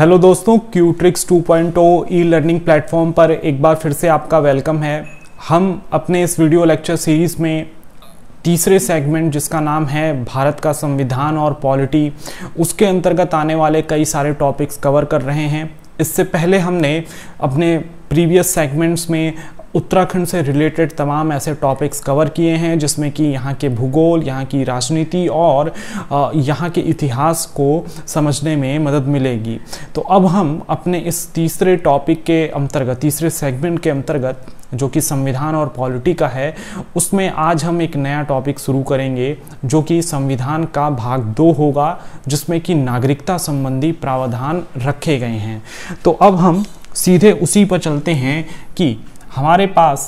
Hello दोस्तों, क्यूट्रिक्स 2.0 e learning platform पर एक बार फिर से आपका वेलकम है। हम अपने इस वीडियो लेक्चर सीरीज़ में तीसरे सेगमेंट जिसका नाम है भारत का संविधान और पॉलिटी, उसके अंतर्गत आने वाले कई सारे टॉपिक्स कवर कर रहे हैं। इससे पहले हमने अपने प्रीवियस सेगमेंट्स में उत्तराखंड से रिलेटेड तमाम ऐसे टॉपिक्स कवर किए हैं जिसमें कि यहाँ के भूगोल, यहाँ की राजनीति और यहाँ के इतिहास को समझने में मदद मिलेगी। तो अब हम अपने इस तीसरे टॉपिक के अंतर्गत, तीसरे सेगमेंट के अंतर्गत जो कि संविधान और पॉलिटी का है, उसमें आज हम एक नया टॉपिक शुरू करेंगे जो कि संविधान का भाग 2 होगा, जिसमें कि नागरिकता संबंधी प्रावधान रखे गए हैं। तो अब हम सीधे उसी पर चलते हैं कि हमारे पास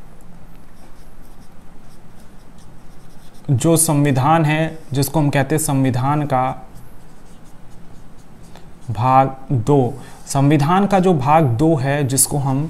जो संविधान है, जिसको हम कहते हैं संविधान का भाग 2, संविधान का जो भाग 2 है, जिसको हम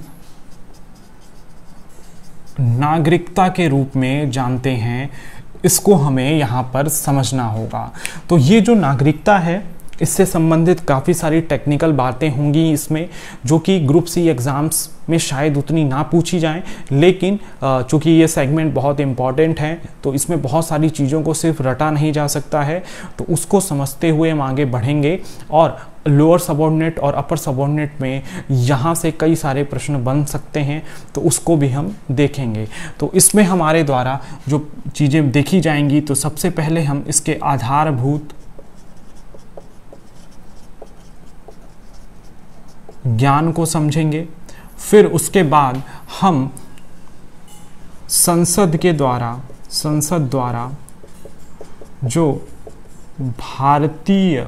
नागरिकता के रूप में जानते हैं, इसको हमें यहाँ पर समझना होगा। तो ये जो नागरिकता है, इससे संबंधित काफ़ी सारी टेक्निकल बातें होंगी इसमें, जो कि ग्रुप सी एग्ज़ाम्स में शायद उतनी ना पूछी जाएं, लेकिन चूँकि ये सेगमेंट बहुत इम्पॉर्टेंट है तो इसमें बहुत सारी चीज़ों को सिर्फ रटा नहीं जा सकता है। तो उसको समझते हुए हम आगे बढ़ेंगे और लोअर सबऑर्डिनेट और अपर सबऑर्डिनेट में यहाँ से कई सारे प्रश्न बन सकते हैं, तो उसको भी हम देखेंगे। तो इसमें हमारे द्वारा जो चीज़ें देखी जाएंगी, तो सबसे पहले हम इसके आधारभूत ज्ञान को समझेंगे। फिर उसके बाद हम संसद द्वारा जो भारतीय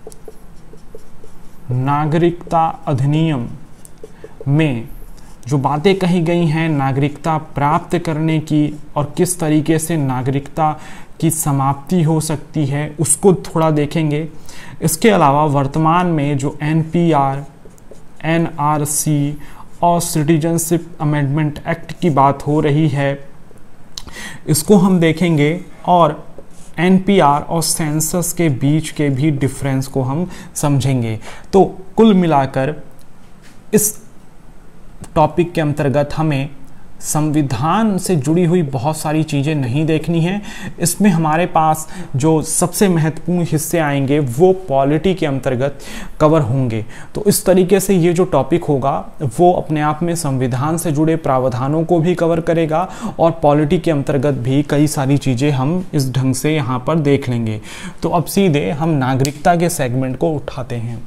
नागरिकता अधिनियम में जो बातें कही गई हैं नागरिकता प्राप्त करने की और किस तरीके से नागरिकता की समाप्ति हो सकती है, उसको थोड़ा देखेंगे। इसके अलावा वर्तमान में जो NPR, NRC और सिटीजनशिप अमेंडमेंट एक्ट की बात हो रही है, इसको हम देखेंगे और NPR और सेंसस के बीच के भी डिफरेंस को हम समझेंगे। तो कुल मिलाकर इस टॉपिक के अंतर्गत हमें संविधान से जुड़ी हुई बहुत सारी चीज़ें नहीं देखनी है। इसमें हमारे पास जो सबसे महत्वपूर्ण हिस्से आएंगे वो पॉलिटी के अंतर्गत कवर होंगे। तो इस तरीके से ये जो टॉपिक होगा वो अपने आप में संविधान से जुड़े प्रावधानों को भी कवर करेगा और पॉलिटी के अंतर्गत भी कई सारी चीज़ें हम इस ढंग से यहाँ पर देख लेंगे। तो अब सीधे हम नागरिकता के सेगमेंट को उठाते हैं।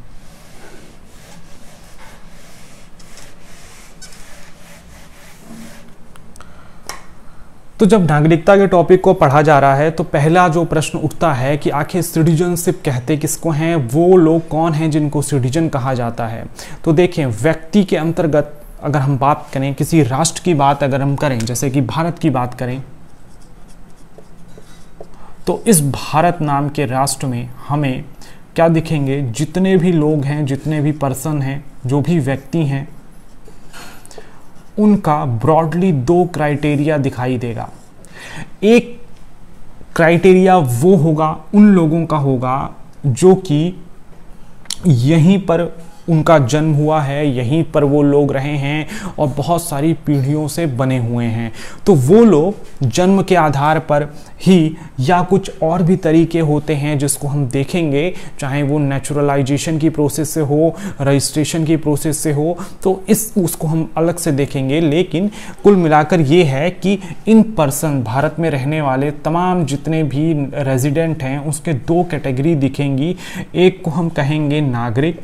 तो जब नागरिकता के टॉपिक को पढ़ा जा रहा है तो पहला जो प्रश्न उठता है कि आखिर सिटीजनशिप कहते किसको हैं, वो लोग कौन हैं जिनको सिटीजन कहा जाता है। तो देखें, व्यक्ति के अंतर्गत अगर हम बात करें, किसी राष्ट्र की बात अगर हम करें, जैसे कि भारत की बात करें, तो इस भारत नाम के राष्ट्र में हमें क्या दिखेंगे, जितने भी लोग हैं, जितने भी पर्सन हैं, जो भी व्यक्ति हैं, उनका ब्रॉडली 2 क्राइटेरिया दिखाई देगा। एक क्राइटेरिया वो होगा, उन लोगों का होगा जो कि यहीं पर उनका जन्म हुआ है, यहीं पर वो लोग रहे हैं और बहुत सारी पीढ़ियों से बने हुए हैं। तो वो लोग जन्म के आधार पर ही या कुछ और भी तरीके होते हैं जिसको हम देखेंगे, चाहे वो नेचुरलाइजेशन की प्रोसेस से हो, रजिस्ट्रेशन की प्रोसेस से हो, तो उसको हम अलग से देखेंगे। लेकिन कुल मिलाकर ये है कि इन पर्सन, भारत में रहने वाले तमाम जितने भी रेजिडेंट हैं, उसके 2 कैटेगरी दिखेंगी। एक को हम कहेंगे नागरिक,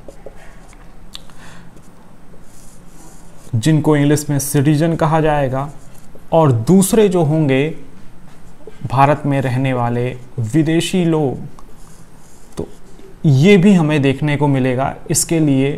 जिनको इंग्लिश में सिटीजन कहा जाएगा, और दूसरे जो होंगे भारत में रहने वाले विदेशी लोग। तो ये भी हमें देखने को मिलेगा। इसके लिए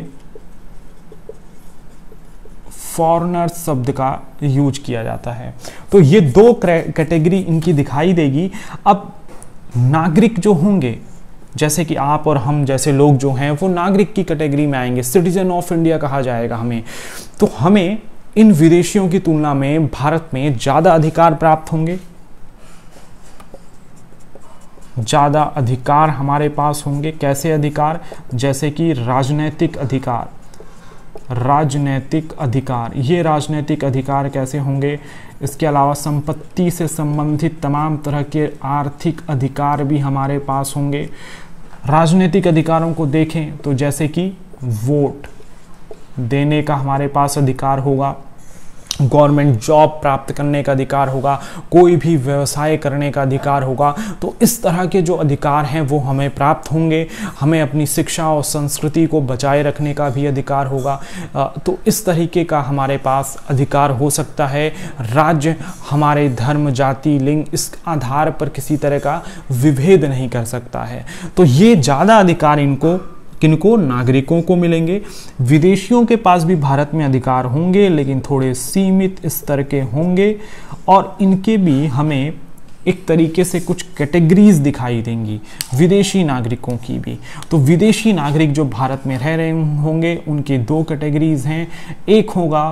फॉरेनर शब्द का यूज किया जाता है। तो ये 2 कैटेगरी इनकी दिखाई देगी। अब नागरिक जो होंगे, जैसे कि आप और हम जैसे लोग जो हैं, वो नागरिक की कैटेगरी में आएंगे, सिटीजन ऑफ इंडिया कहा जाएगा हमें। तो हमें इन विदेशियों की तुलना में भारत में ज़्यादा अधिकार प्राप्त होंगे। ज़्यादा अधिकार हमारे पास होंगे। कैसे अधिकार? जैसे कि राजनैतिक अधिकार। राजनैतिक अधिकार, ये राजनैतिक अधिकार कैसे होंगे? इसके अलावा संपत्ति से संबंधित तमाम तरह के आर्थिक अधिकार भी हमारे पास होंगे। राजनीतिक अधिकारों को देखें तो जैसे कि वोट देने का हमारे पास अधिकार होगा, गवर्नमेंट जॉब प्राप्त करने का अधिकार होगा, कोई भी व्यवसाय करने का अधिकार होगा। तो इस तरह के जो अधिकार हैं वो हमें प्राप्त होंगे। हमें अपनी शिक्षा और संस्कृति को बचाए रखने का भी अधिकार होगा। तो इस तरीके का हमारे पास अधिकार हो सकता है। राज्य हमारे धर्म, जाति, लिंग इस आधार पर किसी तरह का विभेद नहीं कर सकता है। तो ये ज़्यादा अधिकार किनको? नागरिकों को मिलेंगे। विदेशियों के पास भी भारत में अधिकार होंगे, लेकिन थोड़े सीमित स्तर के होंगे, और इनके भी हमें एक तरीके से कुछ कैटेगरीज दिखाई देंगी विदेशी नागरिकों की भी। तो विदेशी नागरिक जो भारत में रह रहे होंगे उनके दो कैटेगरीज हैं। एक होगा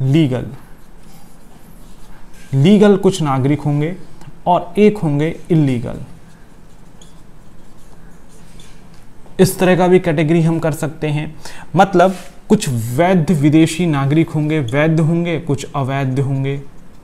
लीगल कुछ नागरिक होंगे, और एक होंगे इल्लीगल। इस तरह का भी कैटेगरी हम कर सकते हैं। मतलब कुछ वैध विदेशी नागरिक होंगे, वैध होंगे, कुछ अवैध होंगे।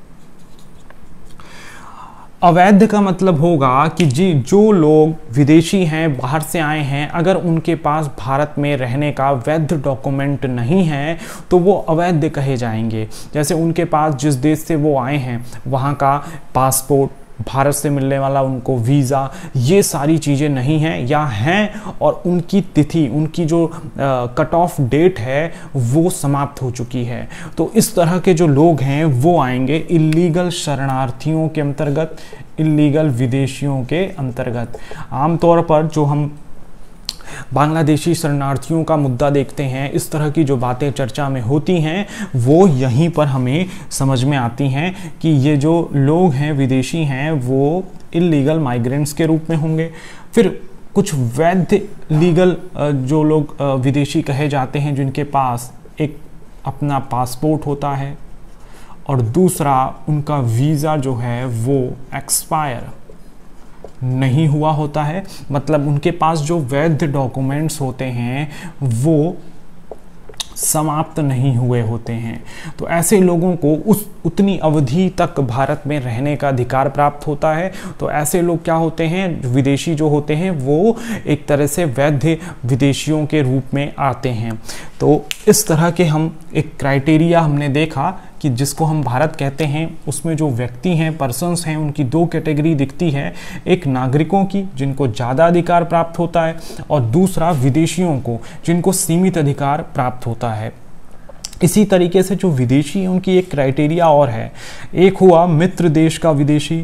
अवैध का मतलब होगा कि जो लोग विदेशी हैं, बाहर से आए हैं, अगर उनके पास भारत में रहने का वैध डॉक्यूमेंट नहीं है तो वो अवैध कहे जाएंगे। जैसे उनके पास जिस देश से वो आए हैं वहाँ का पासपोर्ट, भारत से मिलने वाला उनको वीज़ा, ये सारी चीज़ें नहीं हैं या हैं, और उनकी तिथि, उनकी जो कट ऑफ डेट है वो समाप्त हो चुकी है। तो इस तरह के जो लोग हैं वो आएंगे इल्लीगल शरणार्थियों के अंतर्गत, इल्लीगल विदेशियों के अंतर्गत। आमतौर पर जो हम बांग्लादेशी शरणार्थियों का मुद्दा देखते हैं, इस तरह की जो बातें चर्चा में होती हैं वो यहीं पर हमें समझ में आती हैं कि ये जो लोग हैं विदेशी हैं वो इल्लीगल माइग्रेंट्स के रूप में होंगे। फिर कुछ वैध लीगल जो लोग विदेशी कहे जाते हैं, जिनके पास एक अपना पासपोर्ट होता है और दूसरा उनका वीज़ा जो है वो एक्सपायर नहीं हुआ होता है। मतलब उनके पास जो वैध डॉक्यूमेंट्स होते हैं वो समाप्त नहीं हुए होते हैं। तो ऐसे लोगों को उतनी अवधि तक भारत में रहने का अधिकार प्राप्त होता है। तो ऐसे लोग क्या होते हैं, विदेशी जो होते हैं वो एक तरह से वैध विदेशियों के रूप में आते हैं। तो इस तरह के हम एक क्राइटेरिया हमने देखा कि जिसको हम भारत कहते हैं, उसमें जो व्यक्ति हैं, पर्सन्स हैं, उनकी दो कैटेगरी दिखती है। एक नागरिकों की जिनको ज़्यादा अधिकार प्राप्त होता है, और दूसरा विदेशियों को जिनको सीमित अधिकार प्राप्त होता है। इसी तरीके से जो विदेशी हैं उनकी एक क्राइटेरिया और है। एक हुआ मित्र देश का विदेशी,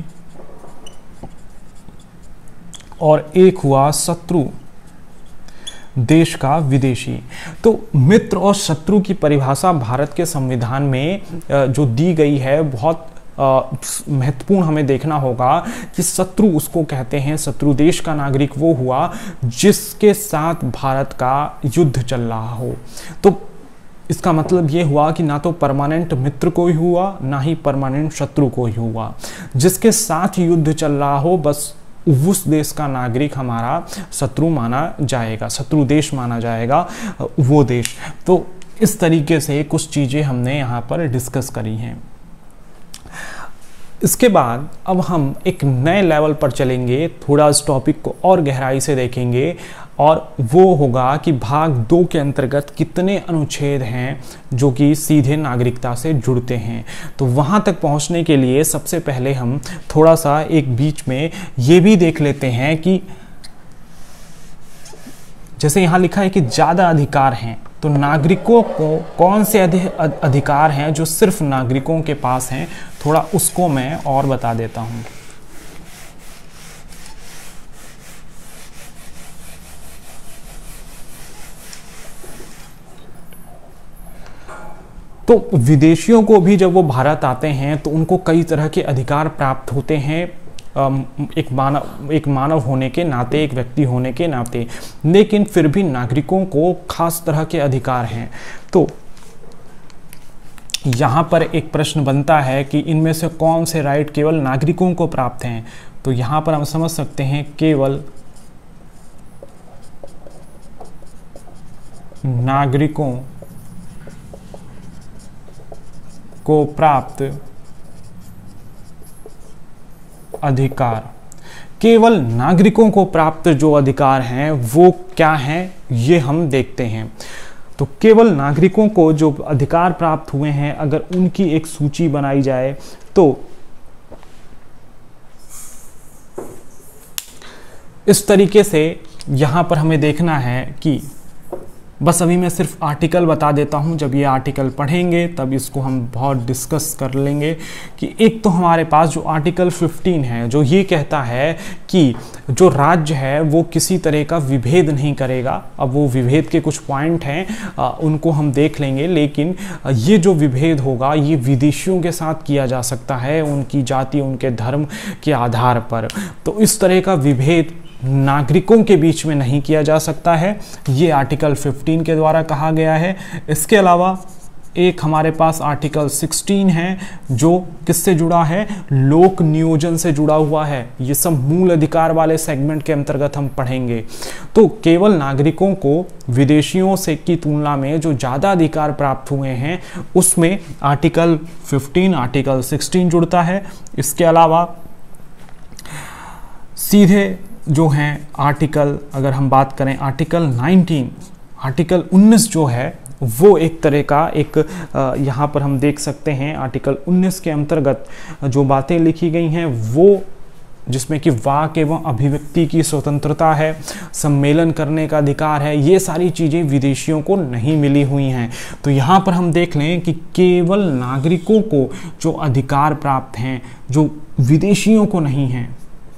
और एक हुआ शत्रु देश का विदेशी। तो मित्र और शत्रु की परिभाषा भारत के संविधान में जो दी गई है बहुत महत्वपूर्ण हमें देखना होगा कि शत्रु उसको कहते हैं, शत्रु देश का नागरिक वो हुआ जिसके साथ भारत का युद्ध चल रहा हो। तो इसका मतलब ये हुआ कि ना तो परमानेंट मित्र को ही हुआ, ना ही परमानेंट शत्रु को ही हुआ। जिसके साथ युद्ध चल रहा हो बस उस देश का नागरिक हमारा शत्रु माना जाएगा, शत्रु देश माना जाएगा वो देश। तो इस तरीके से कुछ चीज़ें हमने यहाँ पर डिस्कस करी हैं। इसके बाद अब हम एक नए लेवल पर चलेंगे, थोड़ा इस टॉपिक को और गहराई से देखेंगे, और वो होगा कि भाग 2 के अंतर्गत कितने अनुच्छेद हैं जो कि सीधे नागरिकता से जुड़ते हैं। तो वहाँ तक पहुँचने के लिए सबसे पहले हम थोड़ा सा एक बीच में ये भी देख लेते हैं कि जैसे यहाँ लिखा है कि ज़्यादा अधिकार हैं, तो नागरिकों को कौन से अधिकार हैं जो सिर्फ नागरिकों के पास हैं, थोड़ा उसको मैं और बता देता हूँ। तो विदेशियों को भी जब वो भारत आते हैं तो उनको कई तरह के अधिकार प्राप्त होते हैं, एक मानव होने के नाते, एक व्यक्ति होने के नाते, लेकिन फिर भी नागरिकों को खास तरह के अधिकार हैं। तो यहाँ पर एक प्रश्न बनता है कि इनमें से कौन से राइट केवल नागरिकों को प्राप्त हैं। तो यहाँ पर हम समझ सकते हैं केवल नागरिकों को प्राप्त अधिकार, केवल नागरिकों को प्राप्त जो अधिकार हैं वो क्या हैं ये हम देखते हैं। तो केवल नागरिकों को जो अधिकार प्राप्त हुए हैं अगर उनकी एक सूची बनाई जाए तो इस तरीके से यहाँ पर हमें देखना है कि बस अभी मैं सिर्फ आर्टिकल बता देता हूँ, जब ये आर्टिकल पढ़ेंगे तब इसको हम बहुत डिस्कस कर लेंगे कि एक तो हमारे पास जो आर्टिकल 15 है जो ये कहता है कि जो राज्य है वो किसी तरह का विभेद नहीं करेगा। अब वो विभेद के कुछ पॉइंट हैं उनको हम देख लेंगे, लेकिन ये जो विभेद होगा ये विदेशियों के साथ किया जा सकता है उनकी जाति उनके धर्म के आधार पर। तो इस तरह का विभेद नागरिकों के बीच में नहीं किया जा सकता है, ये आर्टिकल 15 के द्वारा कहा गया है। इसके अलावा एक हमारे पास आर्टिकल 16 है जो किससे जुड़ा है, लोक नियोजन से जुड़ा हुआ है। ये सब मूल अधिकार वाले सेगमेंट के अंतर्गत हम पढ़ेंगे। तो केवल नागरिकों को विदेशियों से की तुलना में जो ज़्यादा अधिकार प्राप्त हुए हैं उसमें आर्टिकल 15 आर्टिकल 16 जुड़ता है। इसके अलावा सीधे जो हैं आर्टिकल, अगर हम बात करें आर्टिकल 19 आर्टिकल 19 जो है वो एक तरह का एक यहाँ पर हम देख सकते हैं आर्टिकल 19 के अंतर्गत जो बातें लिखी गई हैं वो जिसमें कि वाक एवं अभिव्यक्ति की स्वतंत्रता है, सम्मेलन करने का अधिकार है, ये सारी चीज़ें विदेशियों को नहीं मिली हुई हैं। तो यहाँ पर हम देख लें कि केवल नागरिकों को जो अधिकार प्राप्त हैं जो विदेशियों को नहीं हैं,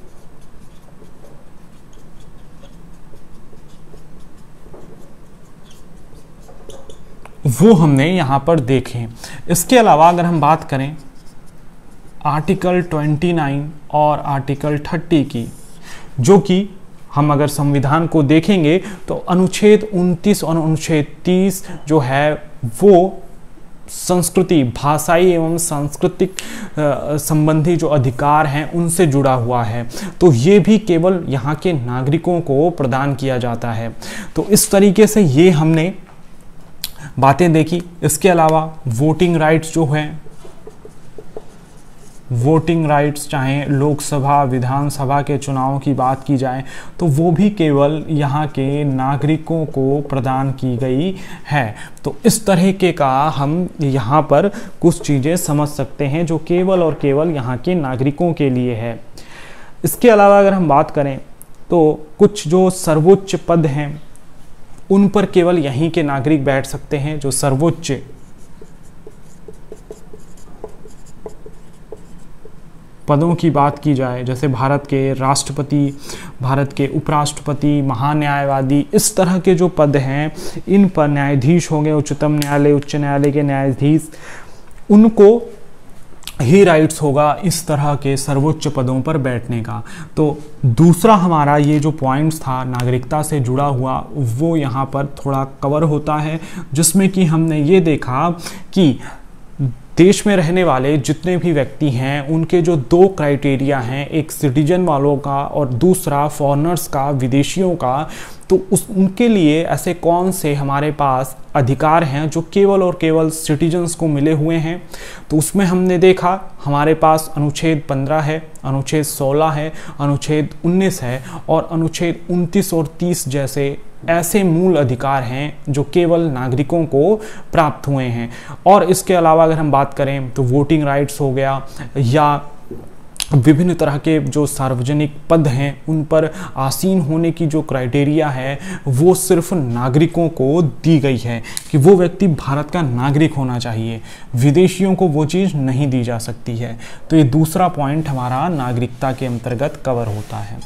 वो हमने यहाँ पर देखे। इसके अलावा अगर हम बात करें आर्टिकल 29 और आर्टिकल 30 की, जो कि हम अगर संविधान को देखेंगे तो अनुच्छेद 29 और अनुच्छेद 30 जो है वो संस्कृति, भाषाई एवं सांस्कृतिक संबंधी जो अधिकार हैं उनसे जुड़ा हुआ है। तो ये भी केवल यहाँ के नागरिकों को प्रदान किया जाता है। तो इस तरीके से ये हमने बातें देखी। इसके अलावा वोटिंग राइट्स जो हैं, वोटिंग राइट्स चाहे लोकसभा विधानसभा के चुनाव की बात की जाए तो वो भी केवल यहाँ के नागरिकों को प्रदान की गई है। तो इस तरह के का हम यहाँ पर कुछ चीज़ें समझ सकते हैं जो केवल और केवल यहाँ के नागरिकों के लिए है। इसके अलावा अगर हम बात करें तो कुछ जो सर्वोच्च पद हैं उन पर केवल यहीं के नागरिक बैठ सकते हैं। जो सर्वोच्च पदों की बात की जाए जैसे भारत के राष्ट्रपति, भारत के उपराष्ट्रपति, महान्यायवादी, इस तरह के जो पद हैं इन पर न्यायाधीश होंगे, उच्चतम न्यायालय उच्च न्यायालय के न्यायाधीश, उनको ही राइट्स होगा इस तरह के सर्वोच्च पदों पर बैठने का। तो दूसरा हमारा ये जो पॉइंट्स था नागरिकता से जुड़ा हुआ वो यहाँ पर थोड़ा कवर होता है, जिसमें कि हमने ये देखा कि देश में रहने वाले जितने भी व्यक्ति हैं उनके जो दो क्राइटेरिया हैं, एक सिटीजन वालों का और दूसरा फॉरेनर्स का, विदेशियों का। तो उनके लिए ऐसे कौन से हमारे पास अधिकार हैं जो केवल और केवल सिटीजन्स को मिले हुए हैं। तो उसमें हमने देखा हमारे पास अनुच्छेद 15 है, अनुच्छेद 16 है, अनुच्छेद 19 है और अनुच्छेद 29 और 30 जैसे ऐसे मूल अधिकार हैं जो केवल नागरिकों को प्राप्त हुए हैं। और इसके अलावा अगर हम बात करें तो वोटिंग राइट्स हो गया या विभिन्न तरह के जो सार्वजनिक पद हैं उन पर आसीन होने की जो क्राइटेरिया है वो सिर्फ नागरिकों को दी गई है कि वो व्यक्ति भारत का नागरिक होना चाहिए, विदेशियों को वो चीज़ नहीं दी जा सकती है। तो ये दूसरा पॉइंट हमारा नागरिकता के अंतर्गत कवर होता है।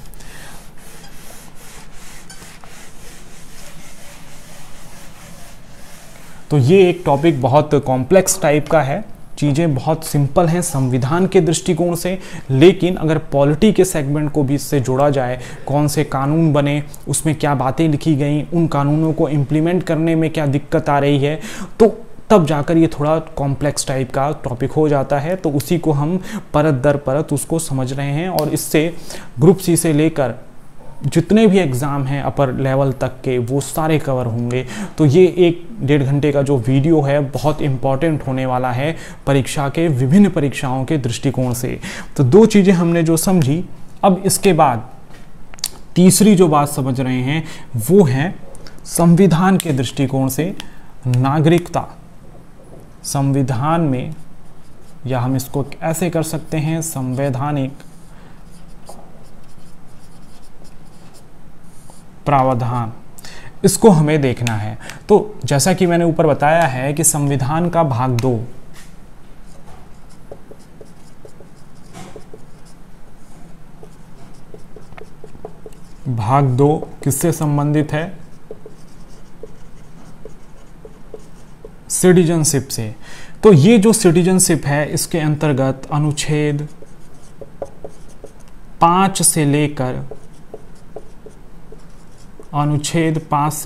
तो ये एक टॉपिक बहुत कॉम्प्लेक्स टाइप का है, चीज़ें बहुत सिंपल हैं संविधान के दृष्टिकोण से, लेकिन अगर पॉलिटी के सेगमेंट को भी इससे जोड़ा जाए, कौन से कानून बने, उसमें क्या बातें लिखी गई, उन कानूनों को इम्प्लीमेंट करने में क्या दिक्कत आ रही है, तो तब जाकर ये थोड़ा कॉम्प्लेक्स टाइप का टॉपिक हो जाता है। तो उसी को हम परत दर परत उसको समझ रहे हैं, और इससे ग्रुप सी से लेकर जितने भी एग्ज़ाम हैं अपर लेवल तक के वो सारे कवर होंगे। तो ये 1-1.5 घंटे का जो वीडियो है बहुत इम्पॉर्टेंट होने वाला है परीक्षा के, विभिन्न परीक्षाओं के दृष्टिकोण से। तो 2 चीज़ें हमने जो समझी, अब इसके बाद तीसरी जो बात समझ रहे हैं वो है संविधान के दृष्टिकोण से नागरिकता। संविधान में, या हम इसको ऐसे कर सकते हैं, संवैधानिक प्रावधान, इसको हमें देखना है। तो जैसा कि मैंने ऊपर बताया है कि संविधान का भाग 2 किससे संबंधित है? सिटीजनशिप से। तो ये जो सिटीजनशिप है इसके अंतर्गत अनुच्छेद 5 से लेकर अनुच्छेद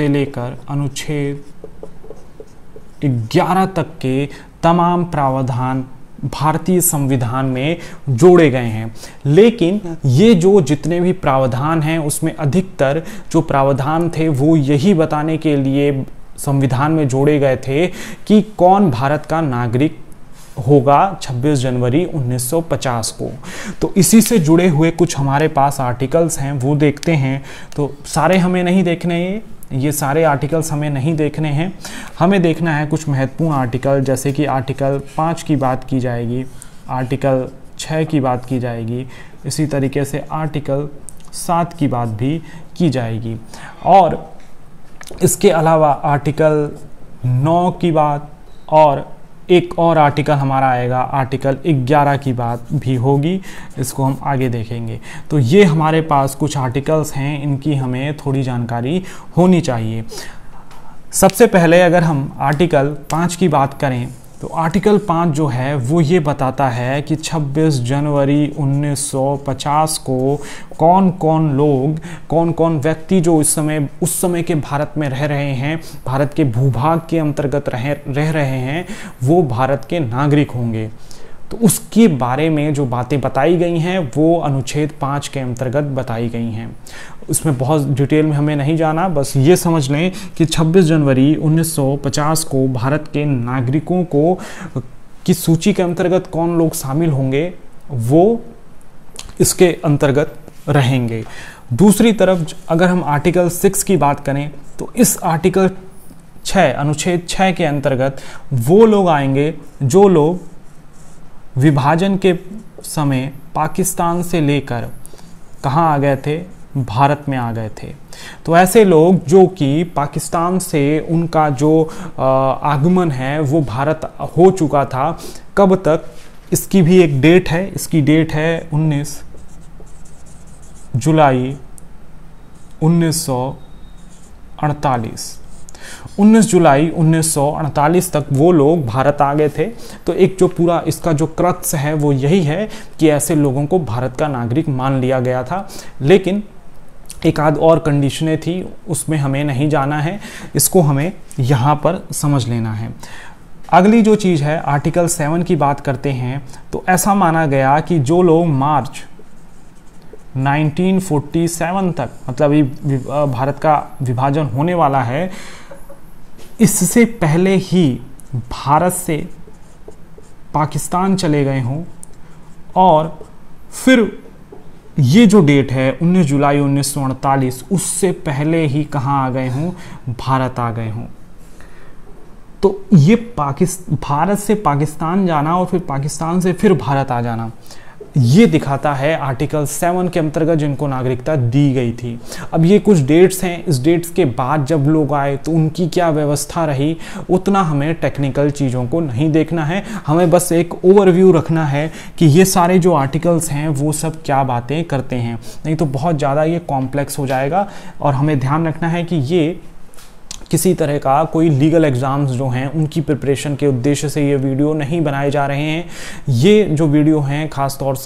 11 तक के तमाम प्रावधान भारतीय संविधान में जोड़े गए हैं। लेकिन ये जो जितने भी प्रावधान हैं उसमें अधिकतर जो प्रावधान थे वो यही बताने के लिए संविधान में जोड़े गए थे कि कौन भारत का नागरिक होगा 26 जनवरी 1950 को। तो इसी से जुड़े हुए कुछ हमारे पास आर्टिकल्स हैं, वो देखते हैं। तो सारे हमें नहीं देखने, ये सारे आर्टिकल्स हमें नहीं देखने हैं, हमें देखना है कुछ महत्वपूर्ण आर्टिकल, जैसे कि आर्टिकल 5 की बात की जाएगी, आर्टिकल 6 की बात की जाएगी, इसी तरीके से आर्टिकल 7 की बात भी की जाएगी, और इसके अलावा आर्टिकल 9 की बात, और एक और आर्टिकल हमारा आएगा आर्टिकल 11 की बात भी होगी, इसको हम आगे देखेंगे। तो ये हमारे पास कुछ आर्टिकल्स हैं, इनकी हमें थोड़ी जानकारी होनी चाहिए। सबसे पहले अगर हम आर्टिकल 5 की बात करें तो आर्टिकल 5 जो है वो ये बताता है कि 26 जनवरी 1950 को कौन कौन लोग, कौन कौन व्यक्ति जो उस समय के भारत में रह रहे हैं, भारत के भूभाग के अंतर्गत रह रहे हैं, वो भारत के नागरिक होंगे। तो उसके बारे में जो बातें बताई गई हैं वो अनुच्छेद 5 के अंतर्गत बताई गई हैं। उसमें बहुत डिटेल में हमें नहीं जाना, बस ये समझ लें कि 26 जनवरी 1950 को भारत के नागरिकों को की सूची के अंतर्गत कौन लोग शामिल होंगे वो इसके अंतर्गत रहेंगे। दूसरी तरफ अगर हम आर्टिकल 6 की बात करें तो इस आर्टिकल 6 अनुच्छेद 6 के अंतर्गत वो लोग आएंगे जो लोग विभाजन के समय पाकिस्तान से लेकर कहाँ आ गए थे, भारत में आ गए थे। तो ऐसे लोग जो कि पाकिस्तान से उनका जो आगमन है वो भारत हो चुका था, कब तक, इसकी भी एक डेट है, इसकी डेट है 19 जुलाई 1948। 19 जुलाई 1948 तक वो लोग भारत आ गए थे। तो एक जो पूरा इसका जो क्रक्स है वो यही है कि ऐसे लोगों को भारत का नागरिक मान लिया गया था। लेकिन एक आध और कंडीशनें थी, उसमें हमें नहीं जाना है, इसको हमें यहाँ पर समझ लेना है। अगली जो चीज़ है आर्टिकल 7 की बात करते हैं। तो ऐसा माना गया कि जो लोग मार्च 1947 तक, मतलब ये भारत का विभाजन होने वाला है, इससे पहले ही भारत से पाकिस्तान चले गए हों, और फिर ये जो डेट है 19 जुलाई 1948, उससे पहले ही कहाँ आ गए हों, भारत आ गए हों। तो ये भारत से पाकिस्तान जाना और फिर पाकिस्तान से फिर भारत आ जाना, ये दिखाता है आर्टिकल 7 के अंतर्गत जिनको नागरिकता दी गई थी। अब ये कुछ डेट्स हैं, इस डेट्स के बाद जब लोग आए तो उनकी क्या व्यवस्था रही, उतना हमें टेक्निकल चीज़ों को नहीं देखना है, हमें बस एक ओवरव्यू रखना है कि ये सारे जो आर्टिकल्स हैं वो सब क्या बातें करते हैं। नहीं तो बहुत ज़्यादा ये कॉम्प्लेक्स हो जाएगा, और हमें ध्यान रखना है कि ये किसी तरह का कोई लीगल एग्ज़ाम्स जो हैं उनकी प्रिपरेशन के उद्देश्य से ये वीडियो नहीं बनाए जा रहे हैं। ये जो वीडियो हैं ख़ास तौर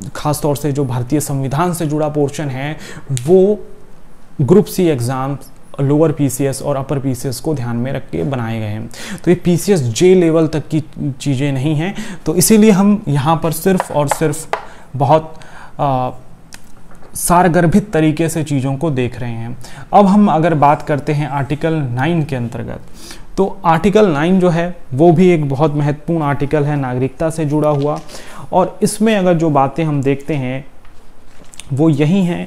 से जो भारतीय संविधान से जुड़ा पोर्शन है वो group C exam lower PCS और अपर पीसीएस को ध्यान में रख के बनाए गए हैं। तो ये पीसीएस जे लेवल तक की चीज़ें नहीं हैं, तो इसीलिए हम यहाँ पर सिर्फ और सिर्फ बहुत सारगर्भित तरीके से चीज़ों को देख रहे हैं। अब हम अगर बात करते हैं आर्टिकल 9 के अंतर्गत, तो आर्टिकल 9 जो है वो भी एक बहुत महत्वपूर्ण आर्टिकल है नागरिकता से जुड़ा हुआ, और इसमें अगर जो बातें हम देखते हैं वो यही हैं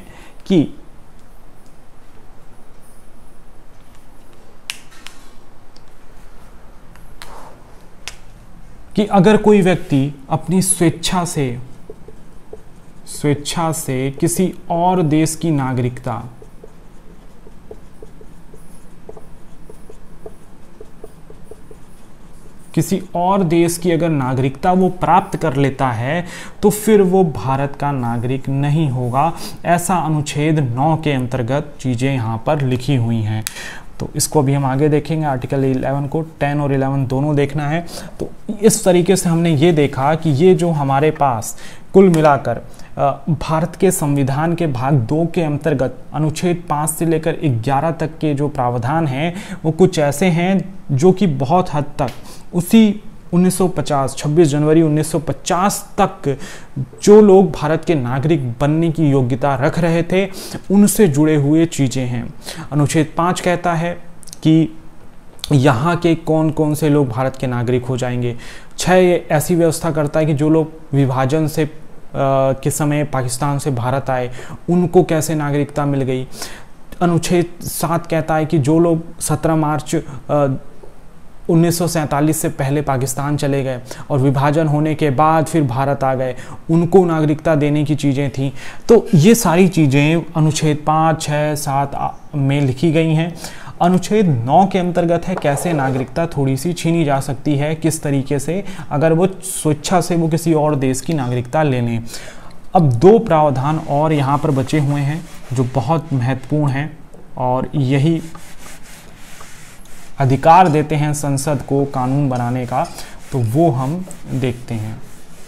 कि अगर कोई व्यक्ति अपनी स्वेच्छा से किसी और देश की नागरिकता अगर नागरिकता वो प्राप्त कर लेता है तो फिर वो भारत का नागरिक नहीं होगा। ऐसा अनुच्छेद 9 के अंतर्गत चीज़ें यहाँ पर लिखी हुई हैं। तो इसको भी हम आगे देखेंगे। आर्टिकल 11 को 10 और 11 दोनों देखना है। तो इस तरीके से हमने ये देखा कि ये जो हमारे पास कुल मिलाकर भारत के संविधान के भाग 2 के अंतर्गत अनुच्छेद 5 से लेकर 11 तक के जो प्रावधान हैं वो कुछ ऐसे हैं जो कि बहुत हद तक उसी 26 जनवरी 1950 तक जो लोग भारत के नागरिक बनने की योग्यता रख रहे थे उनसे जुड़े हुए चीज़ें हैं। अनुच्छेद 5 कहता है कि यहाँ के कौन कौन से लोग भारत के नागरिक हो जाएंगे। 6 ऐसी व्यवस्था करता है कि जो लोग विभाजन से के समय पाकिस्तान से भारत आए उनको कैसे नागरिकता मिल गई। अनुच्छेद 7 कहता है कि जो लोग 17 मार्च 1947 से पहले पाकिस्तान चले गए और विभाजन होने के बाद फिर भारत आ गए उनको नागरिकता देने की चीज़ें थी। तो ये सारी चीज़ें अनुच्छेद 5, 6, 7 में लिखी गई हैं। अनुच्छेद 9 के अंतर्गत है कैसे नागरिकता थोड़ी सी छीनी जा सकती है, किस तरीके से अगर वो स्वेच्छा से वो किसी और देश की नागरिकता ले लें। अब 2 प्रावधान और यहाँ पर बचे हुए हैं जो बहुत महत्वपूर्ण हैं और यही अधिकार देते हैं संसद को कानून बनाने का, तो वो हम देखते हैं।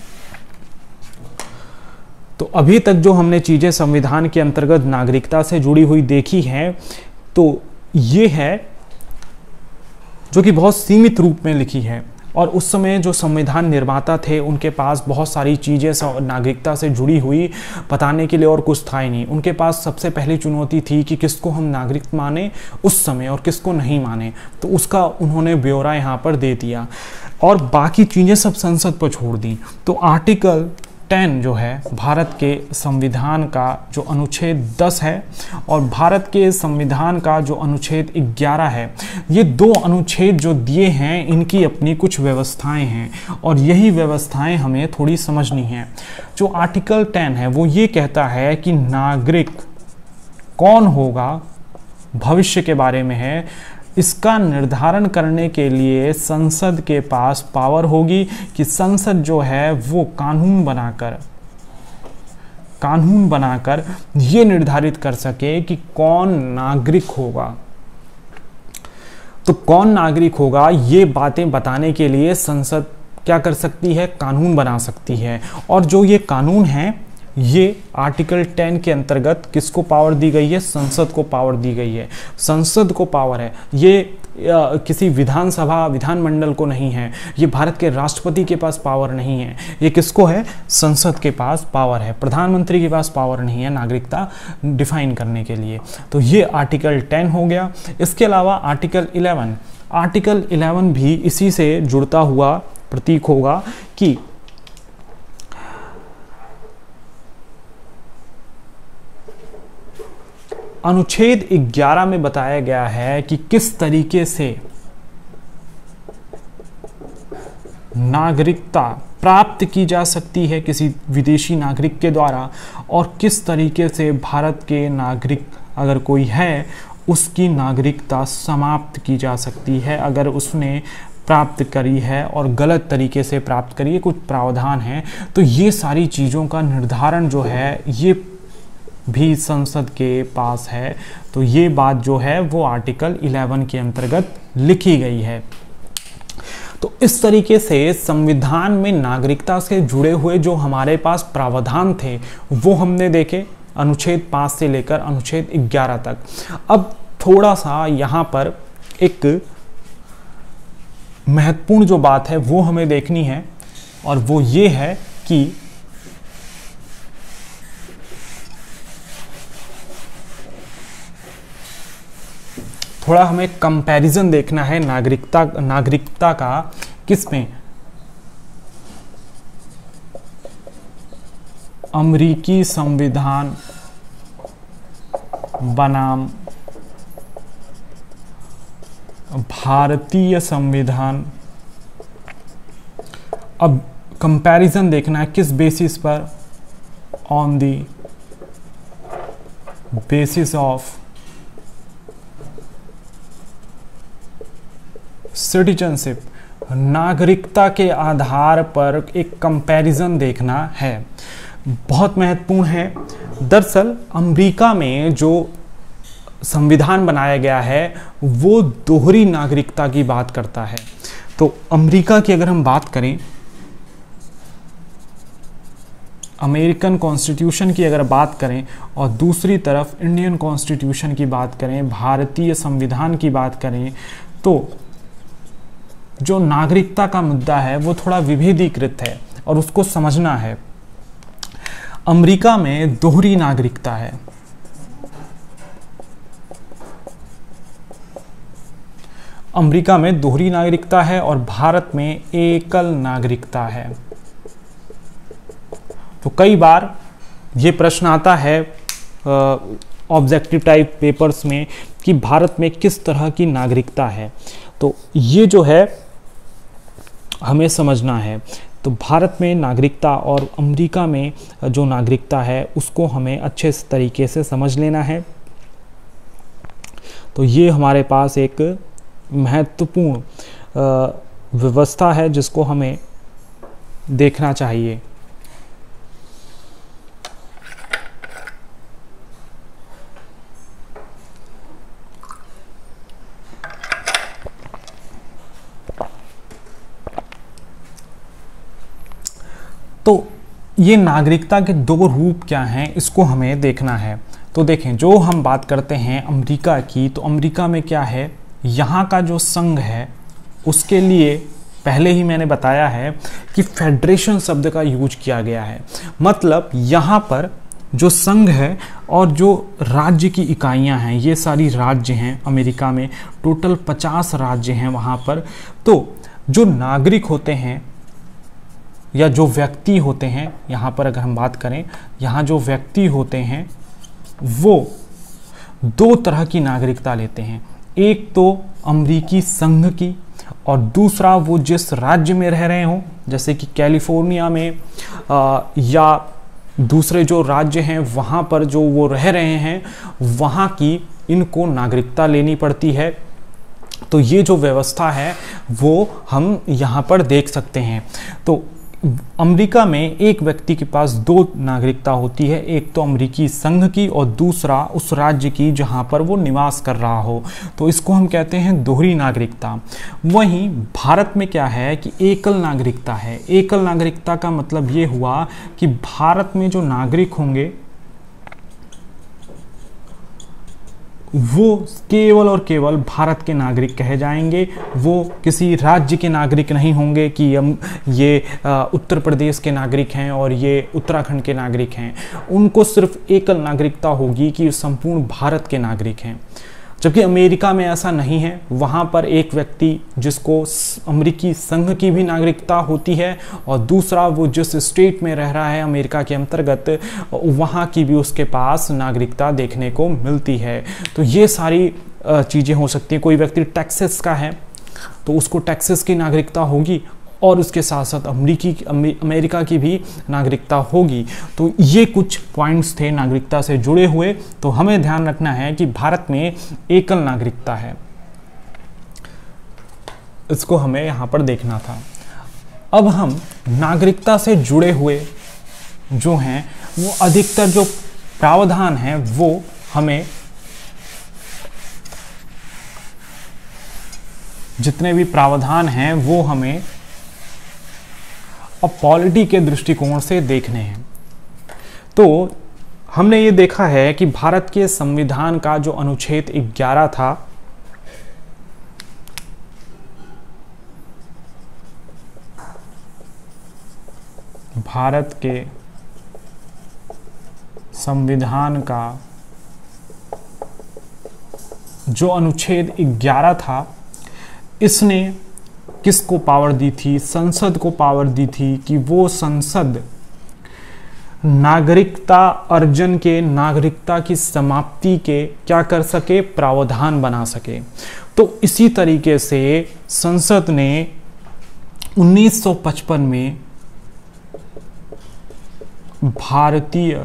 तो अभी तक जो हमने चीज़ें संविधान के अंतर्गत नागरिकता से जुड़ी हुई देखी हैं तो ये है जो कि बहुत सीमित रूप में लिखी है, और उस समय जो संविधान निर्माता थे उनके पास बहुत सारी चीज़ें नागरिकता से जुड़ी हुई बताने के लिए और कुछ था ही नहीं। उनके पास सबसे पहली चुनौती थी कि किसको हम नागरिक माने उस समय और किसको नहीं माने, तो उसका उन्होंने ब्यौरा यहाँ पर दे दिया और बाकी चीज़ें सब संसद पर छोड़ दी। तो आर्टिकल 10 जो है भारत के संविधान का जो अनुच्छेद 10 है और भारत के संविधान का जो अनुच्छेद 11 है, ये 2 अनुच्छेद जो दिए हैं इनकी अपनी कुछ व्यवस्थाएं हैं और यही व्यवस्थाएं हमें थोड़ी समझनी हैं। जो आर्टिकल 10 है वो ये कहता है कि नागरिक कौन होगा भविष्य के बारे में है। इसका निर्धारण करने के लिए संसद के पास पावर होगी कि संसद जो है वो कानून बनाकर ये निर्धारित कर सके कि कौन नागरिक होगा। तो कौन नागरिक होगा ये बातें बताने के लिए संसद क्या कर सकती है, कानून बना सकती है। और जो ये कानून है ये आर्टिकल 10 के अंतर्गत किसको पावर दी गई है, संसद को पावर दी गई है। संसद को पावर है, ये किसी विधानमंडल को नहीं है, ये भारत के राष्ट्रपति के पास पावर नहीं है, ये किसको है, संसद के पास पावर है। प्रधानमंत्री के पास पावर नहीं है नागरिकता डिफाइन करने के लिए। तो ये आर्टिकल 10 हो गया। इसके अलावा आर्टिकल 11 भी इसी से जुड़ता हुआ प्रतीक होगा कि अनुच्छेद 11 में बताया गया है कि किस तरीके से नागरिकता प्राप्त की जा सकती है किसी विदेशी नागरिक के द्वारा और किस तरीके से भारत के नागरिक अगर कोई है उसकी नागरिकता समाप्त की जा सकती है अगर उसने प्राप्त करी है और गलत तरीके से प्राप्त करी है। कुछ प्रावधान हैं। तो ये सारी चीज़ों का निर्धारण जो है ये भी संसद के पास है। तो ये बात जो है वो आर्टिकल 11 के अंतर्गत लिखी गई है। तो इस तरीके से संविधान में नागरिकता से जुड़े हुए जो हमारे पास प्रावधान थे वो हमने देखे अनुच्छेद 5 से लेकर अनुच्छेद 11 तक। अब थोड़ा सा यहाँ पर एक महत्वपूर्ण जो बात है वो हमें देखनी है, और वो ये है कि थोड़ा हमें कंपैरिजन देखना है नागरिकता का किसमें, अमेरिकी संविधान बनाम भारतीय संविधान। अब कंपैरिजन देखना है किस बेसिस पर, on the basis of citizenship, नागरिकता के आधार पर एक कंपैरिजन देखना है, बहुत महत्वपूर्ण है। दरअसल अमेरिका में जो संविधान बनाया गया है वो दोहरी नागरिकता की बात करता है। तो अमेरिका की अगर हम बात करें, अमेरिकन कॉन्स्टिट्यूशन की अगर बात करें और दूसरी तरफ इंडियन कॉन्स्टिट्यूशन की बात करें, भारतीय संविधान की बात करें, तो जो नागरिकता का मुद्दा है वो थोड़ा विभेदीकृत है और उसको समझना है। अमेरिका में दोहरी नागरिकता है, अमेरिका में दोहरी नागरिकता है और भारत में एकल नागरिकता है। तो कई बार ये प्रश्न आता है ऑब्जेक्टिव टाइप पेपर्स में कि भारत में किस तरह की नागरिकता है, तो ये जो है हमें समझना है। तो भारत में नागरिकता और अमेरिका में जो नागरिकता है उसको हमें अच्छे तरीके से समझ लेना है। तो ये हमारे पास एक महत्वपूर्ण व्यवस्था है जिसको हमें देखना चाहिए। तो ये नागरिकता के दो रूप क्या हैं इसको हमें देखना है। तो देखें, जो हम बात करते हैं अमेरिका की, तो अमेरिका में क्या है, यहाँ का जो संघ है उसके लिए पहले ही मैंने बताया है कि फेडरेशन शब्द का यूज किया गया है। मतलब यहाँ पर जो संघ है और जो राज्य की इकाइयाँ हैं, ये सारी राज्य हैं अमेरिका में, टोटल 50 राज्य हैं वहाँ पर। तो जो नागरिक होते हैं या जो व्यक्ति होते हैं, यहाँ पर अगर हम बात करें, यहाँ जो व्यक्ति होते हैं वो दो तरह की नागरिकता लेते हैं। एक तो अमेरिकी संघ की और दूसरा वो जिस राज्य में रह रहे हों, जैसे कि कैलिफोर्निया में या दूसरे जो राज्य हैं वहाँ पर जो वो रह रहे हैं वहाँ की इनको नागरिकता लेनी पड़ती है। तो ये जो व्यवस्था है वो हम यहाँ पर देख सकते हैं। तो अमेरिका में एक व्यक्ति के पास दो नागरिकता होती है, एक तो अमेरिकी संघ की और दूसरा उस राज्य की जहां पर वो निवास कर रहा हो। तो इसको हम कहते हैं दोहरी नागरिकता। वहीं भारत में क्या है कि एकल नागरिकता है। एकल नागरिकता का मतलब ये हुआ कि भारत में जो नागरिक होंगे वो केवल और केवल भारत के नागरिक कहे जाएंगे। वो किसी राज्य के नागरिक नहीं होंगे कि ये उत्तर प्रदेश के नागरिक हैं और ये उत्तराखंड के नागरिक हैं। उनको सिर्फ एकल नागरिकता होगी कि संपूर्ण भारत के नागरिक हैं। जबकि अमेरिका में ऐसा नहीं है। वहाँ पर एक व्यक्ति जिसको अमेरिकी संघ की भी नागरिकता होती है और दूसरा वो जिस स्टेट में रह रहा है अमेरिका के अंतर्गत, वहाँ की भी उसके पास नागरिकता देखने को मिलती है। तो ये सारी चीज़ें हो सकती हैं। कोई व्यक्ति टेक्सास का है तो उसको टेक्सास की नागरिकता होगी और उसके साथ साथ अमेरिका की भी नागरिकता होगी। तो ये कुछ पॉइंट्स थे नागरिकता से जुड़े हुए। तो हमें ध्यान रखना है कि भारत में एकल नागरिकता है, इसको हमें यहाँ पर देखना था। अब हम नागरिकता से जुड़े हुए जो हैं वो अधिकतर जो प्रावधान हैं वो हमें, जितने भी प्रावधान हैं वो हमें अब पॉलिटी के दृष्टिकोण से देखने हैं। तो हमने ये देखा है कि भारत के संविधान का जो अनुच्छेद 11 था, भारत के संविधान का जो अनुच्छेद 11 था, इसने किसको पावर दी थी? संसद को पावर दी थी कि वो संसद नागरिकता अर्जन के, नागरिकता की समाप्ति के क्या कर सके? प्रावधान बना सके। तो इसी तरीके से संसद ने 1955 में भारतीय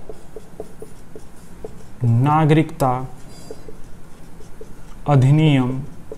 नागरिकता अधिनियम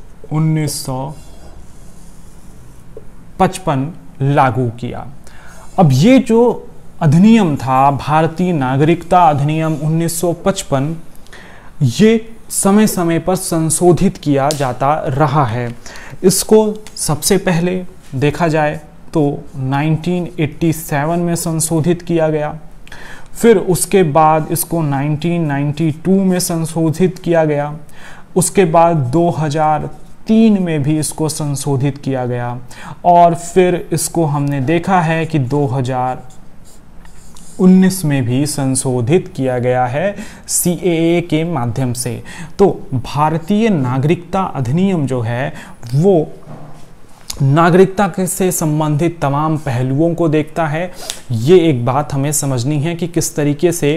1955 लागू किया। अब ये जो अधिनियम था, भारतीय नागरिकता अधिनियम 1955, ये समय समय पर संशोधित किया जाता रहा है। इसको सबसे पहले देखा जाए तो 1987 में संशोधित किया गया, फिर उसके बाद इसको 1992 में संशोधित किया गया, उसके बाद 2003 में भी इसको संशोधित किया गया, और फिर इसको हमने देखा है कि 2019 में भी संशोधित किया गया है CAA के माध्यम से। तो भारतीय नागरिकता अधिनियम जो है वो नागरिकता से संबंधित तमाम पहलुओं को देखता है। ये एक बात हमें समझनी है कि किस तरीके से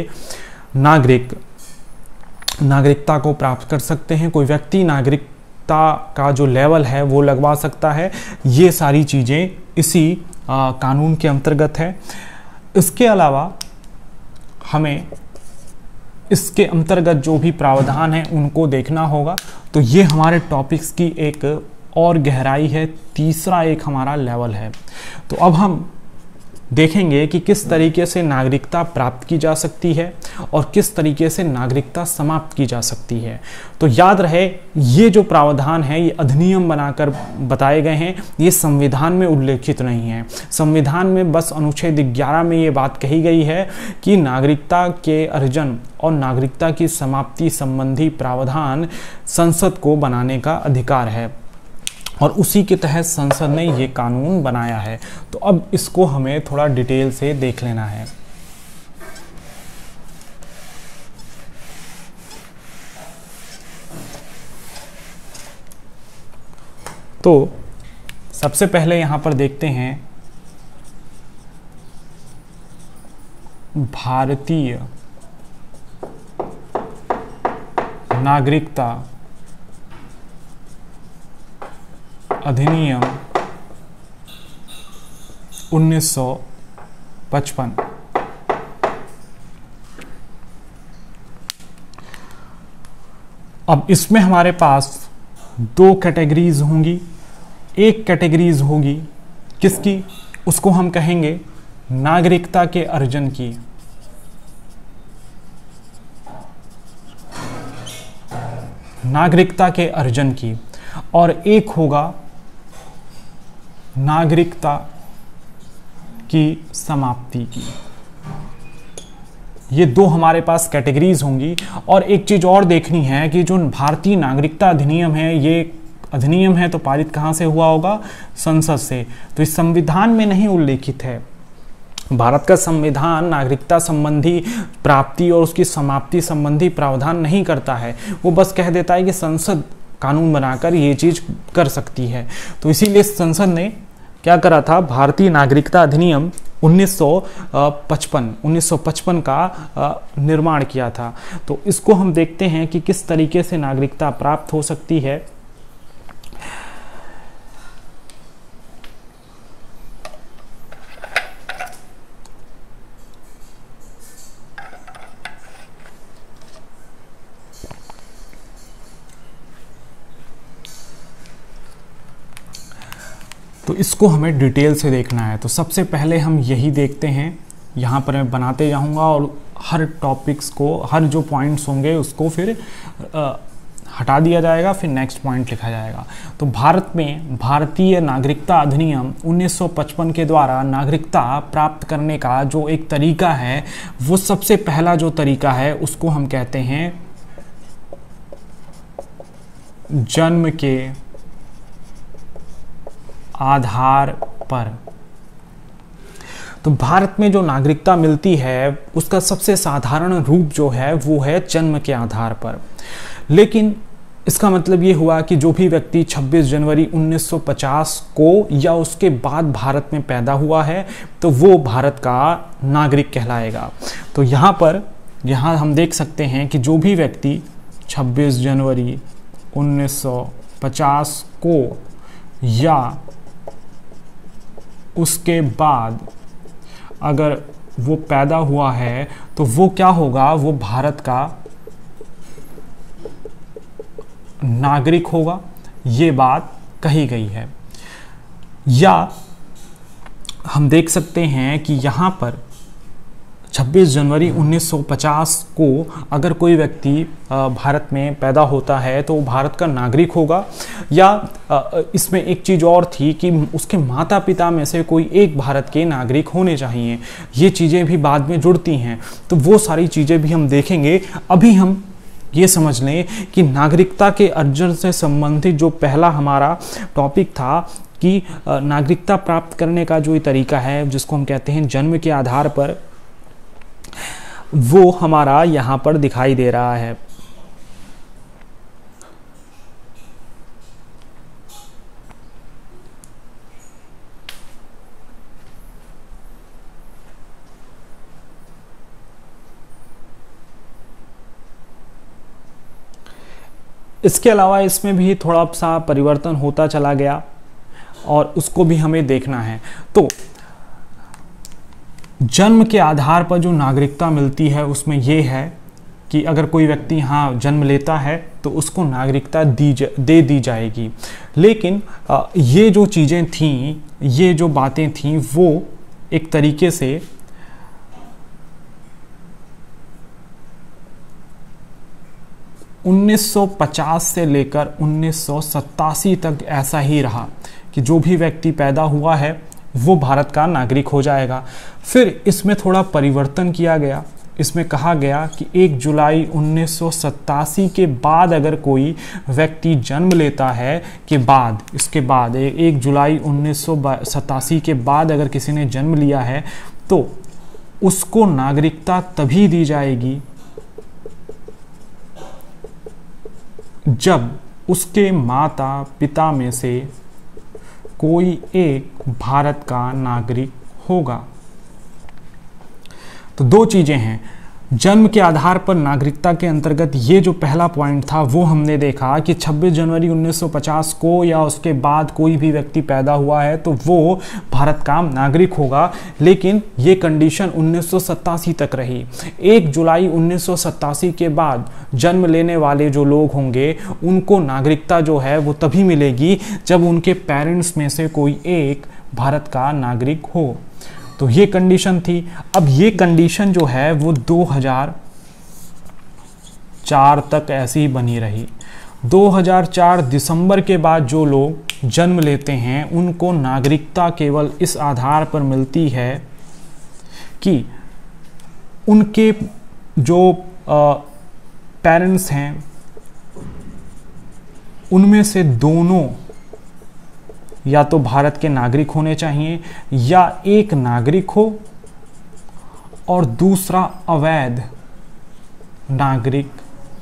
नागरिकता को प्राप्त कर सकते हैं, कोई व्यक्ति नागरिकता का जो लेवल है वो लगवा सकता है। ये सारी चीज़ें इसी कानून के अंतर्गत है। इसके अलावा हमें इसके अंतर्गत जो भी प्रावधान है उनको देखना होगा। तो ये हमारे टॉपिक्स की एक और गहराई है, तीसरा एक हमारा लेवल है। तो अब हम देखेंगे कि किस तरीके से नागरिकता प्राप्त की जा सकती है और किस तरीके से नागरिकता समाप्त की जा सकती है। तो याद रहे, ये जो प्रावधान है ये अधिनियम बनाकर बताए गए हैं, ये संविधान में उल्लेखित नहीं है। संविधान में बस अनुच्छेद 11 में ये बात कही गई है कि नागरिकता के अर्जन और नागरिकता की समाप्ति संबंधी प्रावधान संसद को बनाने का अधिकार है, और उसी के तहत संसद ने ये कानून बनाया है। तो अब इसको हमें थोड़ा डिटेल से देख लेना है। तो सबसे पहले यहां पर देखते हैं भारतीय नागरिकता अधिनियम 1955। अब इसमें हमारे पास दो कैटेगरीज होंगी। एक कैटेगरीज होगी किसकी? उसको हम कहेंगे नागरिकता के अर्जन की। नागरिकता के अर्जन की, और एक होगा नागरिकता की समाप्ति की। ये दो हमारे पास कैटेगरीज होंगी। और एक चीज और देखनी है कि जो भारतीय नागरिकता अधिनियम है, ये अधिनियम है तो पारित कहां से हुआ होगा? संसद से। तो इस संविधान में नहीं उल्लेखित है। भारत का संविधान नागरिकता संबंधी प्राप्ति और उसकी समाप्ति संबंधी प्रावधान नहीं करता है। वो बस कह देता है कि संसद कानून बनाकर ये चीज कर सकती है। तो इसीलिए संसद ने क्या करा था? भारतीय नागरिकता अधिनियम 1955 का निर्माण किया था। तो इसको हम देखते हैं कि किस तरीके से नागरिकता प्राप्त हो सकती है। तो इसको हमें डिटेल से देखना है। तो सबसे पहले हम यही देखते हैं, यहाँ पर मैं बनाते जाऊँगा और हर टॉपिक्स को, हर जो पॉइंट्स होंगे उसको फिर हटा दिया जाएगा, फिर नेक्स्ट पॉइंट लिखा जाएगा। तो भारत में भारतीय नागरिकता अधिनियम 1955 के द्वारा नागरिकता प्राप्त करने का जो एक तरीका है, वो सबसे पहला जो तरीका है उसको हम कहते हैं जन्म के आधार पर। तो भारत में जो नागरिकता मिलती है उसका सबसे साधारण रूप जो है वो है जन्म के आधार पर। लेकिन इसका मतलब ये हुआ कि जो भी व्यक्ति 26 जनवरी 1950 को या उसके बाद भारत में पैदा हुआ है तो वो भारत का नागरिक कहलाएगा। तो यहाँ हम देख सकते हैं कि जो भी व्यक्ति 26 जनवरी 1950 को या उसके बाद अगर वो पैदा हुआ है तो वो क्या होगा, वो भारत का नागरिक होगा, ये बात कही गई है। या हम देख सकते हैं कि यहाँ पर 26 जनवरी 1950 को अगर कोई व्यक्ति भारत में पैदा होता है तो वो भारत का नागरिक होगा। या इसमें एक चीज़ और थी कि उसके माता पिता में से कोई एक भारत के नागरिक होने चाहिए। ये चीज़ें भी बाद में जुड़ती हैं, तो वो सारी चीज़ें भी हम देखेंगे। अभी हम ये समझ लें कि नागरिकता के अर्जन से संबंधित जो पहला हमारा टॉपिक था कि नागरिकता प्राप्त करने का जो तरीका है जिसको हम कहते हैं जन्म के आधार पर, वो हमारा यहाँ पर दिखाई दे रहा है। इसके अलावा इसमें भी थोड़ा सा परिवर्तन होता चला गया और उसको भी हमें देखना है। तो जन्म के आधार पर जो नागरिकता मिलती है उसमें यह है कि अगर कोई व्यक्ति यहाँ जन्म लेता है तो उसको नागरिकता दे दी जाएगी। लेकिन ये जो चीज़ें थीं, ये जो बातें थीं, वो एक तरीके से ,1950 से लेकर 1987 तक ऐसा ही रहा कि जो भी व्यक्ति पैदा हुआ है वो भारत का नागरिक हो जाएगा। फिर इसमें थोड़ा परिवर्तन किया गया। इसमें कहा गया कि 1 जुलाई 1987 के बाद अगर कोई व्यक्ति जन्म लेता है के बाद, इसके बाद 1 जुलाई 1987 के बाद अगर किसी ने जन्म लिया है तो उसको नागरिकता तभी दी जाएगी जब उसके माता पिता में से कोई एक भारत का नागरिक होगा। तो दो चीजें हैं, जन्म के आधार पर नागरिकता के अंतर्गत ये जो पहला पॉइंट था वो हमने देखा कि 26 जनवरी 1950 को या उसके बाद कोई भी व्यक्ति पैदा हुआ है तो वो भारत का नागरिक होगा। लेकिन ये कंडीशन 1987 तक रही। 1 जुलाई 1987 के बाद जन्म लेने वाले जो लोग होंगे उनको नागरिकता जो है वो तभी मिलेगी जब उनके पेरेंट्स में से कोई एक भारत का नागरिक हो। तो ये कंडीशन थी। अब ये कंडीशन जो है वो 2004 तक ऐसी ही बनी रही। 2004 दिसंबर के बाद जो लोग जन्म लेते हैं उनको नागरिकता केवल इस आधार पर मिलती है कि उनके जो पेरेंट्स हैं उनमें से दोनों या तो भारत के नागरिक होने चाहिए या एक नागरिक हो और दूसरा अवैध नागरिक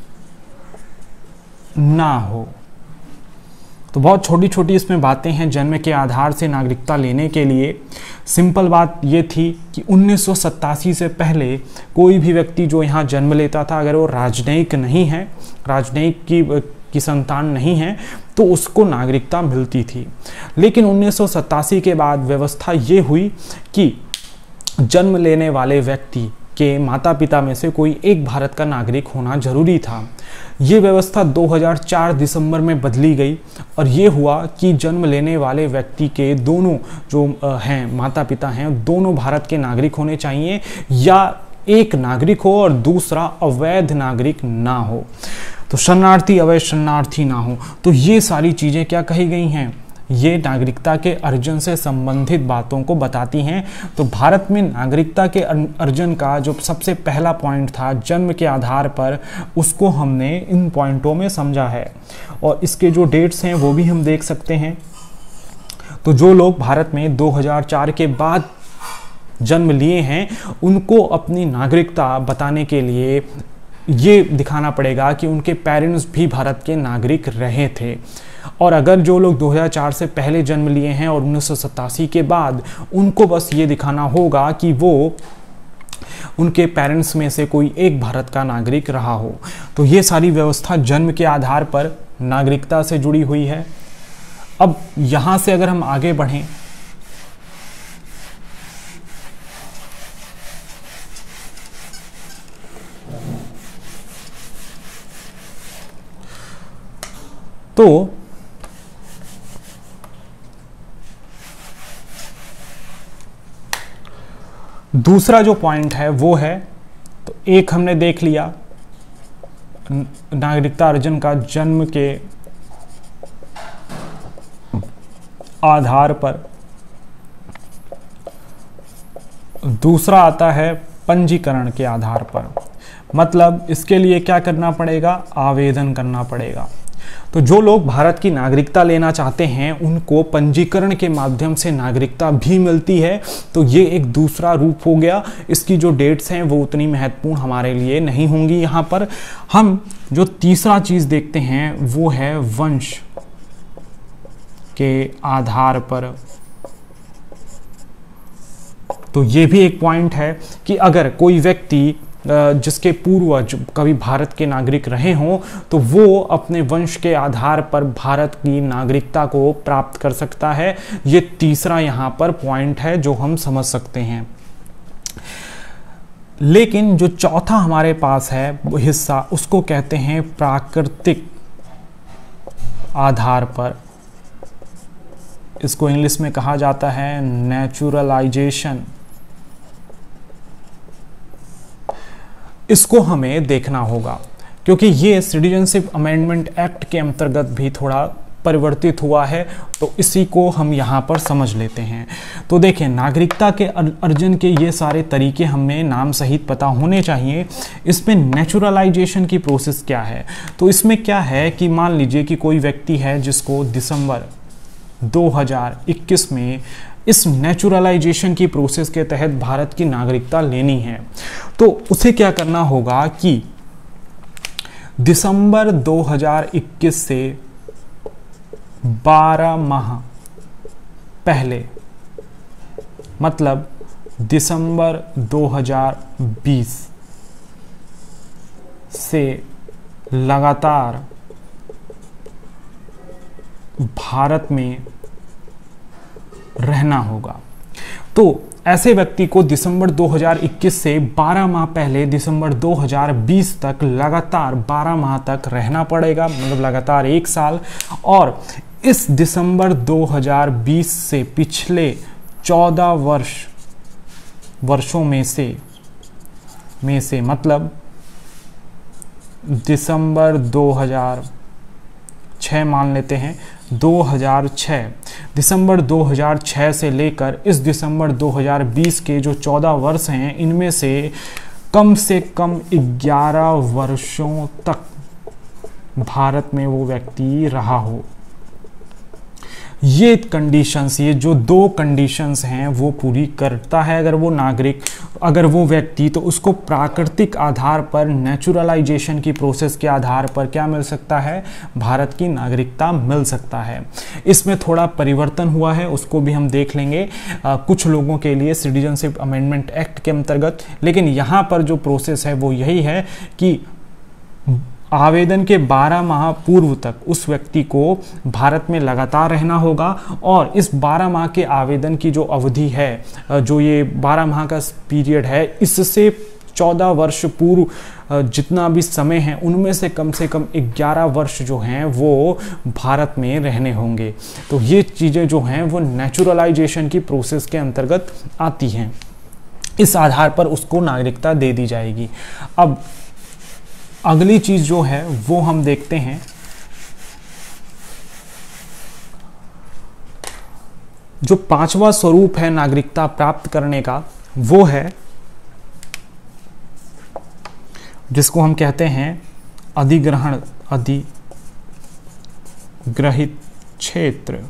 ना हो। तो बहुत छोटी छोटी इसमें बातें हैं जन्म के आधार से नागरिकता लेने के लिए। सिंपल बात ये थी कि 1987 से पहले कोई भी व्यक्ति जो यहाँ जन्म लेता था अगर वो राजनयिक नहीं है, राजनयिक की संतान नहीं है, तो उसको नागरिकता मिलती थी। लेकिन 1987 के बाद व्यवस्था ये हुई कि जन्म लेने वाले व्यक्ति के माता पिता में से कोई एक भारत का नागरिक होना जरूरी था। ये व्यवस्था 2004 दिसंबर में बदली गई और ये हुआ कि जन्म लेने वाले व्यक्ति के दोनों जो हैं माता पिता हैं दोनों भारत के नागरिक होने चाहिए या एक नागरिक हो और दूसरा अवैध नागरिक ना हो। तो शरणार्थी अवैध शरणार्थी ना हो। तो ये सारी चीज़ें क्या कही गई हैं, ये नागरिकता के अर्जन से संबंधित बातों को बताती हैं। तो भारत में नागरिकता के अर्जन का जो सबसे पहला पॉइंट था जन्म के आधार पर, उसको हमने इन पॉइंटों में समझा है और इसके जो डेट्स हैं वो भी हम देख सकते हैं। तो जो लोग भारत में 2004 के बाद जन्म लिए हैं उनको अपनी नागरिकता बताने के लिए ये दिखाना पड़ेगा कि उनके पेरेंट्स भी भारत के नागरिक रहे थे। और अगर जो लोग 2004 से पहले जन्म लिए हैं और 1987 के बाद, उनको बस ये दिखाना होगा कि वो उनके पेरेंट्स में से कोई एक भारत का नागरिक रहा हो। तो ये सारी व्यवस्था जन्म के आधार पर नागरिकता से जुड़ी हुई है। अब यहाँ से अगर हम आगे बढ़ें तो दूसरा जो पॉइंट है वो है, तो एक हमने देख लिया नागरिकता अर्जन का जन्म के आधार पर। दूसरा आता है पंजीकरण के आधार पर, मतलब इसके लिए क्या करना पड़ेगा, आवेदन करना पड़ेगा। तो जो लोग भारत की नागरिकता लेना चाहते हैं उनको पंजीकरण के माध्यम से नागरिकता भी मिलती है। तो ये एक दूसरा रूप हो गया। इसकी जो डेट्स हैं वो उतनी महत्वपूर्ण हमारे लिए नहीं होंगी। यहाँ पर हम जो तीसरा चीज देखते हैं वो है वंश के आधार पर। तो ये भी एक पॉइंट है कि अगर कोई व्यक्ति जिसके पूर्वज कभी भारत के नागरिक रहे हों तो वो अपने वंश के आधार पर भारत की नागरिकता को प्राप्त कर सकता है। ये तीसरा यहाँ पर पॉइंट है जो हम समझ सकते हैं। लेकिन जो चौथा हमारे पास है हिस्सा, उसको कहते हैं प्राकृतिक आधार पर। इसको इंग्लिश में कहा जाता है नेचुरलाइजेशन। इसको हमें देखना होगा क्योंकि ये सिटीजनशिप अमेंडमेंट एक्ट के अंतर्गत भी थोड़ा परिवर्तित हुआ है। तो इसी को हम यहाँ पर समझ लेते हैं। तो देखें, नागरिकता के अर्जन के ये सारे तरीके हमें नाम सहित पता होने चाहिए। इसमें नेचुरलाइजेशन की प्रोसेस क्या है, तो इसमें क्या है कि मान लीजिए कि कोई व्यक्ति है जिसको दिसंबर 2021 में इस नेचुरलाइजेशन की प्रोसेस के तहत भारत की नागरिकता लेनी है। तो उसे क्या करना होगा कि दिसंबर 2021 से 12 माह पहले, मतलब दिसंबर 2020 से लगातार भारत में रहना होगा। तो ऐसे व्यक्ति को दिसंबर 2021 से 12 माह पहले दिसंबर 2020 तक लगातार 12 माह तक रहना पड़ेगा, मतलब लगातार 1 साल। और इस दिसंबर 2020 से पिछले 14 वर्षों में से मतलब दिसंबर 2006 मान लेते हैं, 2006 दिसंबर 2006 से लेकर इस दिसंबर 2020 के जो 14 वर्ष हैं, इनमें से कम 11 वर्षों तक भारत में वो व्यक्ति रहा हो। ये कंडीशंस, ये जो 2 कंडीशंस हैं वो पूरी करता है अगर वो व्यक्ति, तो उसको प्राकृतिक आधार पर नेचुरलाइजेशन की प्रोसेस के आधार पर क्या मिल सकता है, भारत की नागरिकता मिल सकता है। इसमें थोड़ा परिवर्तन हुआ है, उसको भी हम देख लेंगे कुछ लोगों के लिए सिटीजनशिप अमेंडमेंट एक्ट के अंतर्गत। लेकिन यहाँ पर जो प्रोसेस है वो यही है कि आवेदन के 12 माह पूर्व तक उस व्यक्ति को भारत में लगातार रहना होगा। और इस 12 माह के आवेदन की जो अवधि है, जो ये 12 माह का पीरियड है, इससे 14 वर्ष पूर्व जितना भी समय है उनमें से कम 11 वर्ष जो हैं वो भारत में रहने होंगे। तो ये चीज़ें जो हैं वो नेचुरलाइजेशन की प्रोसेस के अंतर्गत आती हैं। इस आधार पर उसको नागरिकता दे दी जाएगी। अब अगली चीज जो है वो हम देखते हैं, जो पांचवा स्वरूप है नागरिकता प्राप्त करने का, वो है जिसको हम कहते हैं अधिग्रहण, अधिग्रहित क्षेत्र।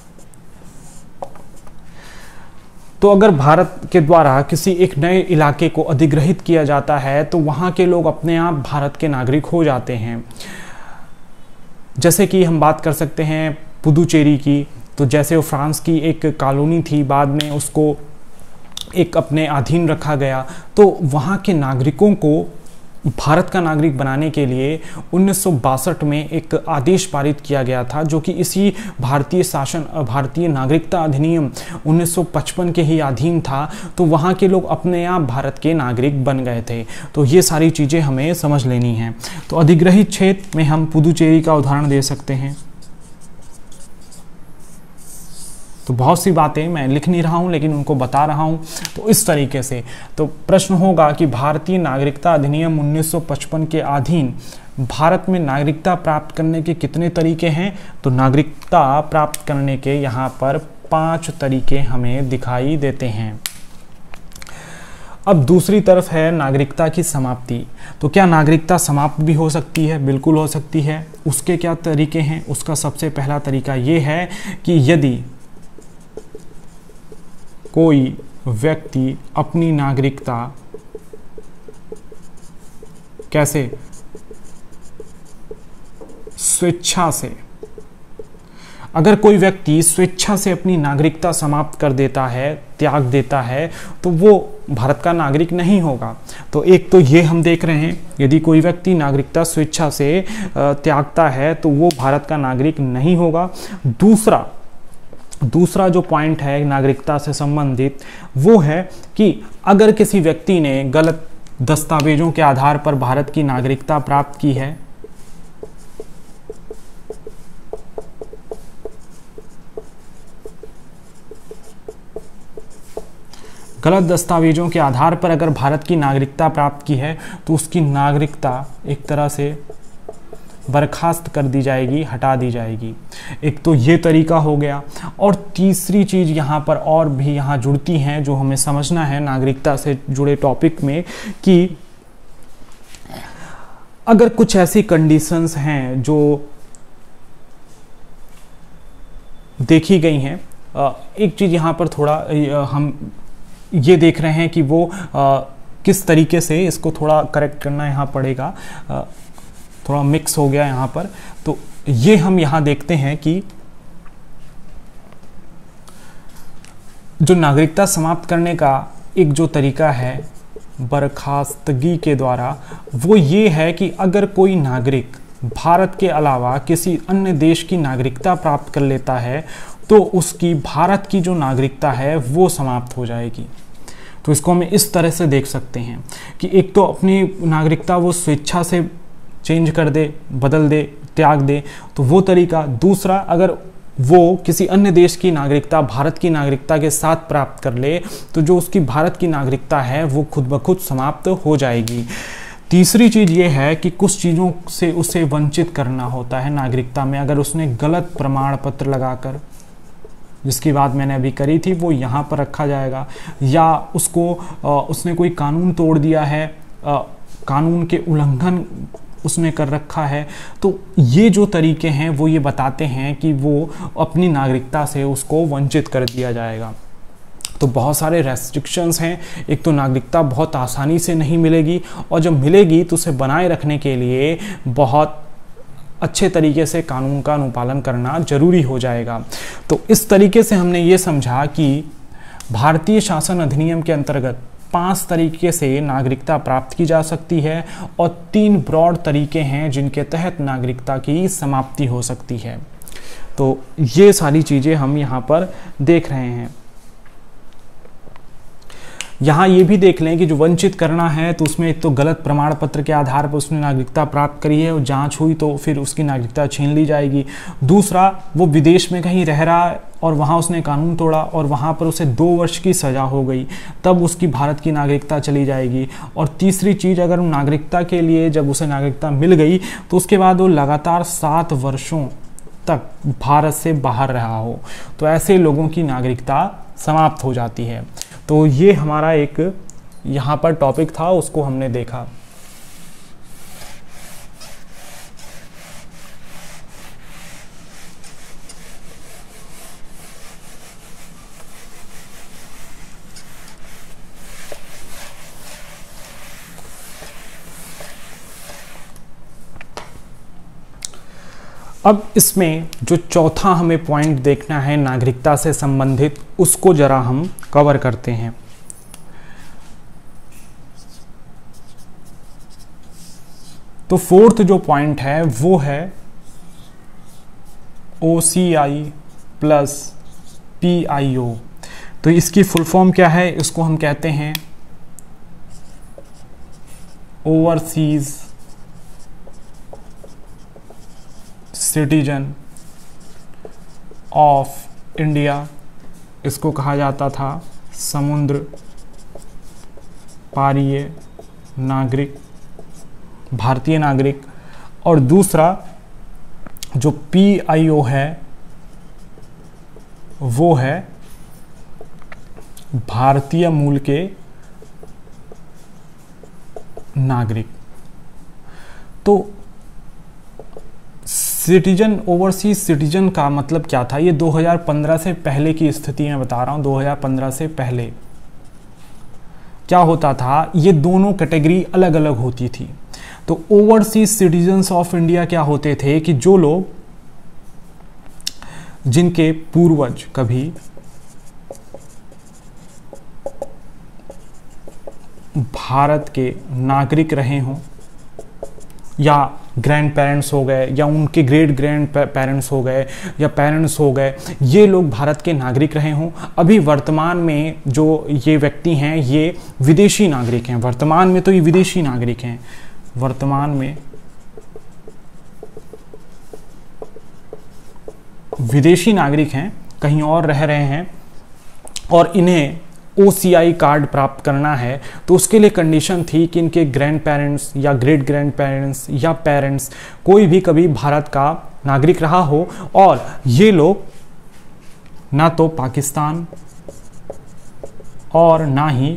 तो अगर भारत के द्वारा किसी एक नए इलाके को अधिग्रहित किया जाता है तो वहाँ के लोग अपने आप भारत के नागरिक हो जाते हैं। जैसे कि हम बात कर सकते हैं पुदुचेरी की, तो जैसे वो फ्रांस की एक कॉलोनी थी, बाद में उसको एक अपने अधीन रखा गया, तो वहाँ के नागरिकों को भारत का नागरिक बनाने के लिए 1962 में एक आदेश पारित किया गया था, जो कि इसी भारतीय नागरिकता अधिनियम 1955 के ही अधीन था। तो वहाँ के लोग अपने आप भारत के नागरिक बन गए थे। तो ये सारी चीज़ें हमें समझ लेनी हैं। तो अधिग्रहित क्षेत्र में हम पुदुचेरी का उदाहरण दे सकते हैं। तो बहुत सी बातें मैं लिख नहीं रहा हूँ लेकिन उनको बता रहा हूँ। तो इस तरीके से तो प्रश्न होगा कि भारतीय नागरिकता अधिनियम 1955 के अधीन भारत में नागरिकता प्राप्त करने के कितने तरीके हैं? तो नागरिकता प्राप्त करने के यहाँ पर 5 तरीके हमें दिखाई देते हैं। अब दूसरी तरफ है नागरिकता की समाप्ति। तो क्या नागरिकता समाप्त भी हो सकती है? बिल्कुल हो सकती है। उसके क्या तरीके हैं? उसका सबसे पहला तरीका ये है कि यदि कोई व्यक्ति अपनी नागरिकता कैसे स्वेच्छा से, अगर कोई व्यक्ति स्वेच्छा से अपनी नागरिकता समाप्त कर देता है, त्याग देता है, तो वो भारत का नागरिक नहीं होगा। तो एक तो ये हम देख रहे हैं, यदि कोई व्यक्ति नागरिकता स्वेच्छा से त्यागता है तो वो भारत का नागरिक नहीं होगा। दूसरा जो पॉइंट है नागरिकता से संबंधित, वो है कि अगर किसी व्यक्ति ने गलत दस्तावेजों के आधार पर भारत की नागरिकता प्राप्त की है, गलत दस्तावेजों के आधार पर अगर भारत की नागरिकता प्राप्त की है तो उसकी नागरिकता एक तरह से बर्खास्त कर दी जाएगी, हटा दी जाएगी। एक तो ये तरीका हो गया। और तीसरी चीज़ यहाँ पर और भी यहाँ जुड़ती हैं जो हमें समझना है नागरिकता से जुड़े टॉपिक में, कि अगर कुछ ऐसी कंडीशंस हैं जो देखी गई हैं। एक चीज़ यहाँ पर थोड़ा हम ये देख रहे हैं कि वो किस तरीके से, इसको थोड़ा करेक्ट करना यहाँ पड़ेगा, थोड़ा मिक्स हो गया यहाँ पर। तो ये हम यहाँ देखते हैं कि जो नागरिकता समाप्त करने का एक जो तरीका है बर्खास्तगी के द्वारा, वो ये है कि अगर कोई नागरिक भारत के अलावा किसी अन्य देश की नागरिकता प्राप्त कर लेता है तो उसकी भारत की जो नागरिकता है वो समाप्त हो जाएगी। तो इसको हम इस तरह से देख सकते हैं कि एक तो अपनी नागरिकता वो स्वेच्छा से चेंज कर दे, बदल दे, त्याग दे, तो वो तरीका। दूसरा, अगर वो किसी अन्य देश की नागरिकता भारत की नागरिकता के साथ प्राप्त कर ले तो जो उसकी भारत की नागरिकता है वो खुद ब खुद समाप्त हो जाएगी। तीसरी चीज़ ये है कि कुछ चीज़ों से उसे वंचित करना होता है नागरिकता में। अगर उसने गलत प्रमाण पत्र लगाकर, जिसकी बात मैंने अभी करी थी, वो यहाँ पर रखा जाएगा, या उसने कोई कानून तोड़ दिया है, कानून के उल्लंघन उसने कर रखा है, तो ये जो तरीके हैं वो ये बताते हैं कि वो अपनी नागरिकता से उसको वंचित कर दिया जाएगा। तो बहुत सारे रेस्ट्रिक्शंस हैं। एक तो नागरिकता बहुत आसानी से नहीं मिलेगी, और जब मिलेगी तो उसे बनाए रखने के लिए बहुत अच्छे तरीके से कानून का अनुपालन करना जरूरी हो जाएगा। तो इस तरीके से हमने ये समझा कि भारतीय शासन अधिनियम के अंतर्गत 5 तरीके से नागरिकता प्राप्त की जा सकती है और 3 ब्रॉड तरीके हैं जिनके तहत नागरिकता की समाप्ति हो सकती है। तो ये सारी चीज़ें हम यहाँ पर देख रहे हैं। यहाँ ये भी देख लें कि जो वंचित करना है तो उसमें एक तो गलत प्रमाण पत्र के आधार पर उसने नागरिकता प्राप्त करी है और जांच हुई तो फिर उसकी नागरिकता छीन ली जाएगी। दूसरा, वो विदेश में कहीं रह रहा है और वहाँ उसने कानून तोड़ा और वहाँ पर उसे 2 वर्ष की सज़ा हो गई, तब उसकी भारत की नागरिकता चली जाएगी। और तीसरी चीज़, अगर नागरिकता के लिए जब उसे नागरिकता मिल गई तो उसके बाद वो लगातार 7 वर्षों तक भारत से बाहर रहा हो, तो ऐसे लोगों की नागरिकता समाप्त हो जाती है। तो ये हमारा एक यहाँ पर टॉपिक था, उसको हमने देखा। अब इसमें जो चौथा हमें पॉइंट देखना है नागरिकता से संबंधित, उसको जरा हम कवर करते हैं। तो फोर्थ जो पॉइंट है वो है OCI प्लस PIO। तो इसकी फुल फॉर्म क्या है? इसको हम कहते हैं ओवरसीज सिटीजन ऑफ इंडिया। इसको कहा जाता था समुद्र पारीय नागरिक, भारतीय नागरिक। और दूसरा जो PIO है वो है भारतीय मूल के नागरिक। तो सिटीजन, ओवरसीज सिटीजन का मतलब क्या था? ये 2015 से पहले की स्थिति में बता रहा हूं। 2015 से पहले क्या होता था, ये दोनों कैटेगरी अलग अलग होती थी। तो ओवरसीज सिटीजन्स ऑफ इंडिया क्या होते थे कि जो लोग, जिनके पूर्वज कभी भारत के नागरिक रहे हों, या ग्रैंड पेरेंट्स हो गए, या उनके ग्रेट ग्रैंड पेरेंट्स हो गए, या पेरेंट्स हो गए, ये लोग भारत के नागरिक रहे हों। अभी वर्तमान में जो ये व्यक्ति हैं ये विदेशी नागरिक हैं। वर्तमान में तो ये विदेशी नागरिक हैं, वर्तमान में विदेशी नागरिक हैं, कहीं और रह रहे हैं, और इन्हें OCI कार्ड प्राप्त करना है। तो उसके लिए कंडीशन थी कि इनके ग्रैंड पेरेंट्स या ग्रेट ग्रैंड पेरेंट्स या पेरेंट्स कोई भी कभी भारत का नागरिक रहा हो, और ये लोग ना तो पाकिस्तान और ना ही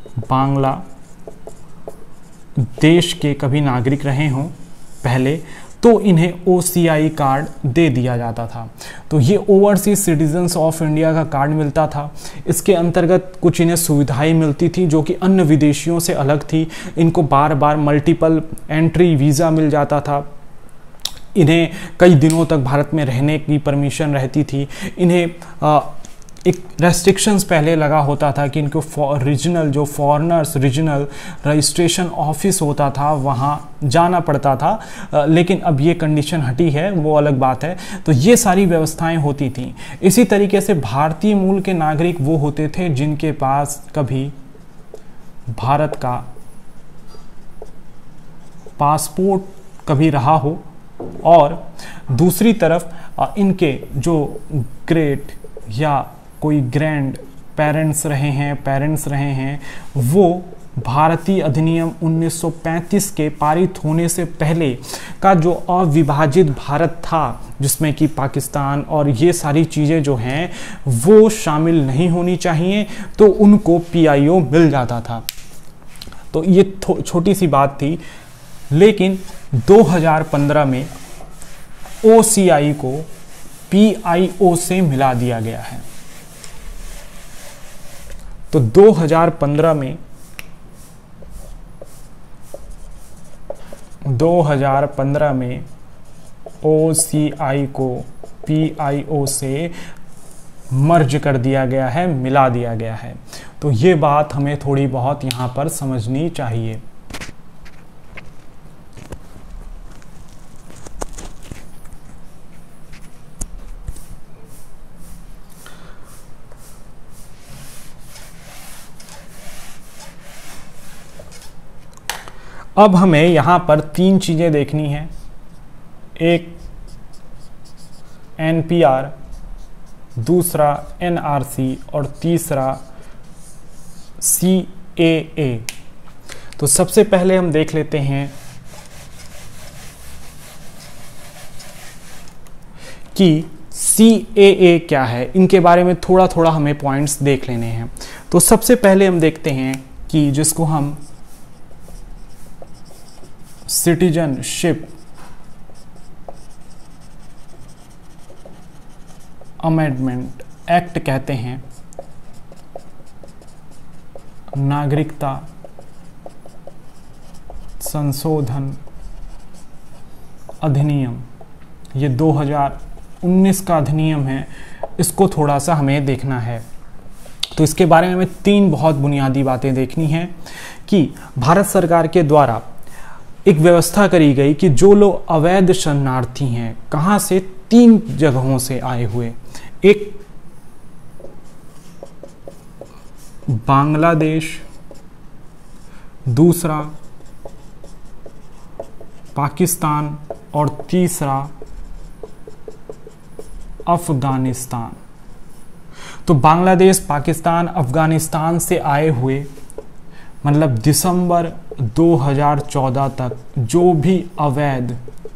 बांग्लादेश के कभी नागरिक रहे हों पहले, तो इन्हें OCI कार्ड दे दिया जाता था। तो ये ओवरसीज सिटीजन्स ऑफ इंडिया का कार्ड मिलता था। इसके अंतर्गत कुछ इन्हें सुविधाएं मिलती थी जो कि अन्य विदेशियों से अलग थी। इनको बार बार मल्टीपल एंट्री वीज़ा मिल जाता था। इन्हें कई दिनों तक भारत में रहने की परमिशन रहती थी। इन्हें एक रेस्ट्रिक्शंस पहले लगा होता था कि इनको रीजनल, जो फॉरेनर्स रीजनल रजिस्ट्रेशन ऑफिस होता था वहाँ जाना पड़ता था, लेकिन अब ये कंडीशन हटी है, वो अलग बात है। तो ये सारी व्यवस्थाएं होती थी। इसी तरीके से भारतीय मूल के नागरिक वो होते थे जिनके पास कभी भारत का पासपोर्ट कभी रहा हो, और दूसरी तरफ इनके जो ग्रेट या कोई ग्रैंड पेरेंट्स रहे हैं, वो भारतीय अधिनियम 1935 के पारित होने से पहले का जो अविभाजित भारत था, जिसमें कि पाकिस्तान और ये सारी चीज़ें जो हैं वो शामिल नहीं होनी चाहिए, तो उनको PIO मिल जाता था। तो ये छोटी सी बात थी। लेकिन 2015 में OCI को PIO से मिला दिया गया है। तो 2015 में OCI को PIO से मर्ज कर दिया गया है, मिला दिया गया है। तो ये बात हमें थोड़ी बहुत यहाँ पर समझनी चाहिए। अब हमें यहाँ पर 3 चीज़ें देखनी हैं। एक NPR दूसरा एनआरसी और तीसरा सीएए। तो सबसे पहले हम देख लेते हैं कि सीएए क्या है। इनके बारे में थोड़ा थोड़ा हमें पॉइंट्स देख लेने हैं। तो सबसे पहले हम देखते हैं कि जिसको हम सिटीजनशिप अमेंडमेंट एक्ट कहते हैं, नागरिकता संशोधन अधिनियम, ये 2019 का अधिनियम है। इसको थोड़ा सा हमें देखना है। तो इसके बारे में हमें 3 बहुत बुनियादी बातें देखनी हैं कि भारत सरकार के द्वारा एक व्यवस्था करी गई कि जो लोग अवैध शरणार्थी हैं, कहाँ से, 3 जगहों से आए हुए, एक बांग्लादेश, दूसरा पाकिस्तान और तीसरा अफगानिस्तान। तो बांग्लादेश, पाकिस्तान, अफगानिस्तान से आए हुए, मतलब दिसंबर 2014 तक जो भी अवैध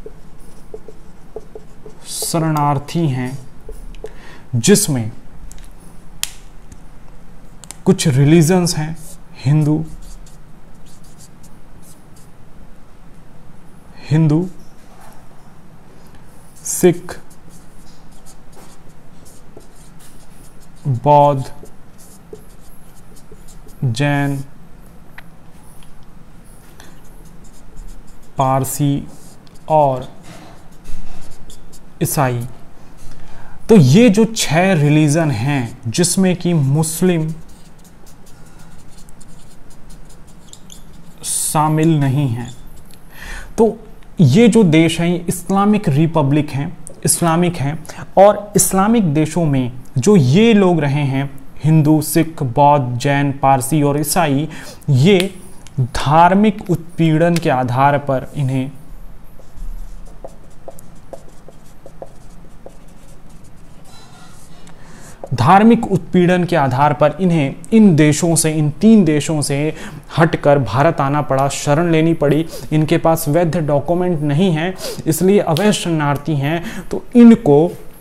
शरणार्थी हैं, जिसमें कुछ रिलीजन्स हैं, हिंदू, सिख, बौद्ध, जैन, पारसी और ईसाई। तो ये जो 6 रिलीजन हैं, जिसमें कि मुस्लिम शामिल नहीं हैं। तो ये जो देश हैं, इस्लामिक रिपब्लिक हैं, इस्लामिक हैं, और इस्लामिक देशों में जो ये लोग रहे हैं, हिंदू, सिख, बौद्ध, जैन, पारसी और ईसाई, ये धार्मिक उत्पीड़न के आधार पर इन्हें इन देशों से, इन 3 देशों से हटकर भारत आना पड़ा, शरण लेनी पड़ी। इनके पास वैध डॉक्यूमेंट नहीं है, इसलिए अवैध शरणार्थी हैं। तो इनको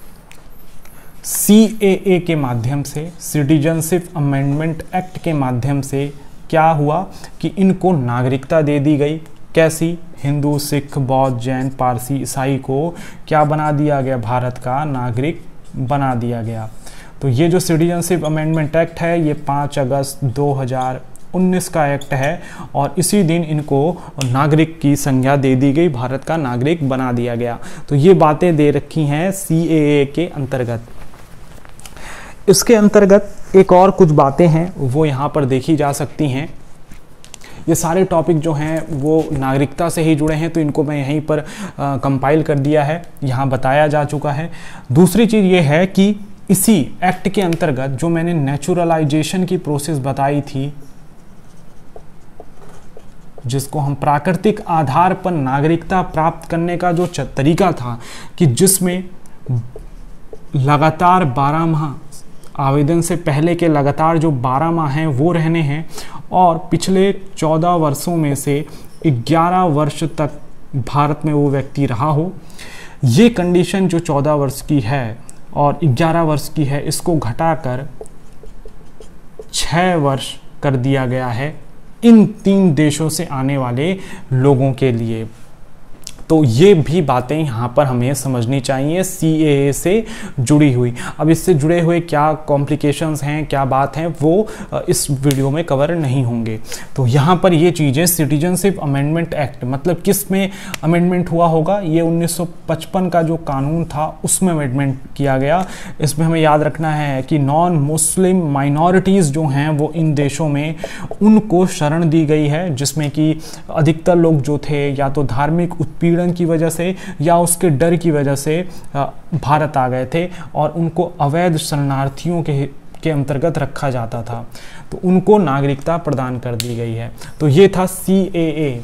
सीएए के माध्यम से, सिटीजनशिप अमेंडमेंट एक्ट के माध्यम से क्या हुआ कि इनको नागरिकता दे दी गई। कैसी? हिंदू, सिख, बौद्ध, जैन, पारसी, ईसाई को क्या बना दिया गया? भारत का नागरिक बना दिया गया। तो ये जो सिटीजनशिप अमेंडमेंट एक्ट है, ये 5 अगस्त 2019 का एक्ट है, और इसी दिन इनको नागरिक की संज्ञा दे दी गई, भारत का नागरिक बना दिया गया। तो ये बातें दे रखी हैं सीएए के अंतर्गत। इसके अंतर्गत एक और कुछ बातें हैं, वो यहाँ पर देखी जा सकती हैं। ये सारे टॉपिक जो हैं वो नागरिकता से ही जुड़े हैं, तो इनको मैं यहीं पर कंपाइल कर दिया है, यहाँ बताया जा चुका है। दूसरी चीज़ ये है कि इसी एक्ट के अंतर्गत जो मैंने नेचुरलाइजेशन की प्रोसेस बताई थी, जिसको हम प्राकृतिक आधार पर नागरिकता प्राप्त करने का जो तरीका था, कि जिसमें लगातार 12 माह, आवेदन से पहले के लगातार जो 12 माह हैं वो रहने हैं, और पिछले 14 वर्षों में से 11 वर्ष तक भारत में वो व्यक्ति रहा हो। ये कंडीशन जो 14 वर्ष की है और 11 वर्ष की है, इसको घटाकर 6 वर्ष कर दिया गया है इन 3 देशों से आने वाले लोगों के लिए। तो ये भी बातें यहाँ पर हमें समझनी चाहिए सीएए से जुड़ी हुई। अब इससे जुड़े हुए क्या कॉम्प्लिकेशंस हैं, क्या बात है, वो इस वीडियो में कवर नहीं होंगे। तो यहाँ पर ये चीज़ें, सिटीजनशिप अमेंडमेंट एक्ट मतलब किस में अमेंडमेंट हुआ होगा? ये 1955 का जो कानून था उसमें अमेंडमेंट किया गया। इसमें हमें याद रखना है कि नॉन मुस्लिम माइनॉरिटीज़ जो हैं वो इन देशों में, उनको शरण दी गई है, जिसमें कि अधिकतर लोग जो थे या तो धार्मिक उत्पीड़न की वजह से या उसके डर की वजह से भारत आ गए थे, और उनको अवैध शरणार्थियों के अंतर्गत रखा जाता था। तो उनको नागरिकता प्रदान कर दी गई है। तो ये था सीएए।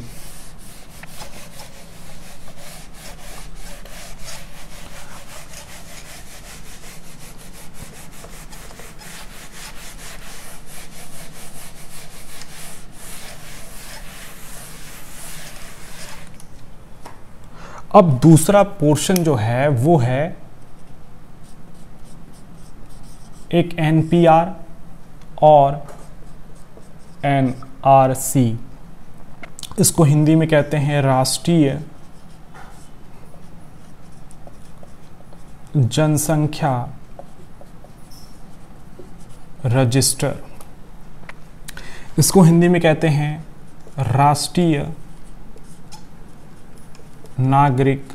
अब दूसरा पोर्शन जो है वो है एक एनपीआर और एनआरसी। इसको हिंदी में कहते हैं राष्ट्रीय जनसंख्या रजिस्टर। इसको हिंदी में कहते हैं राष्ट्रीय नागरिक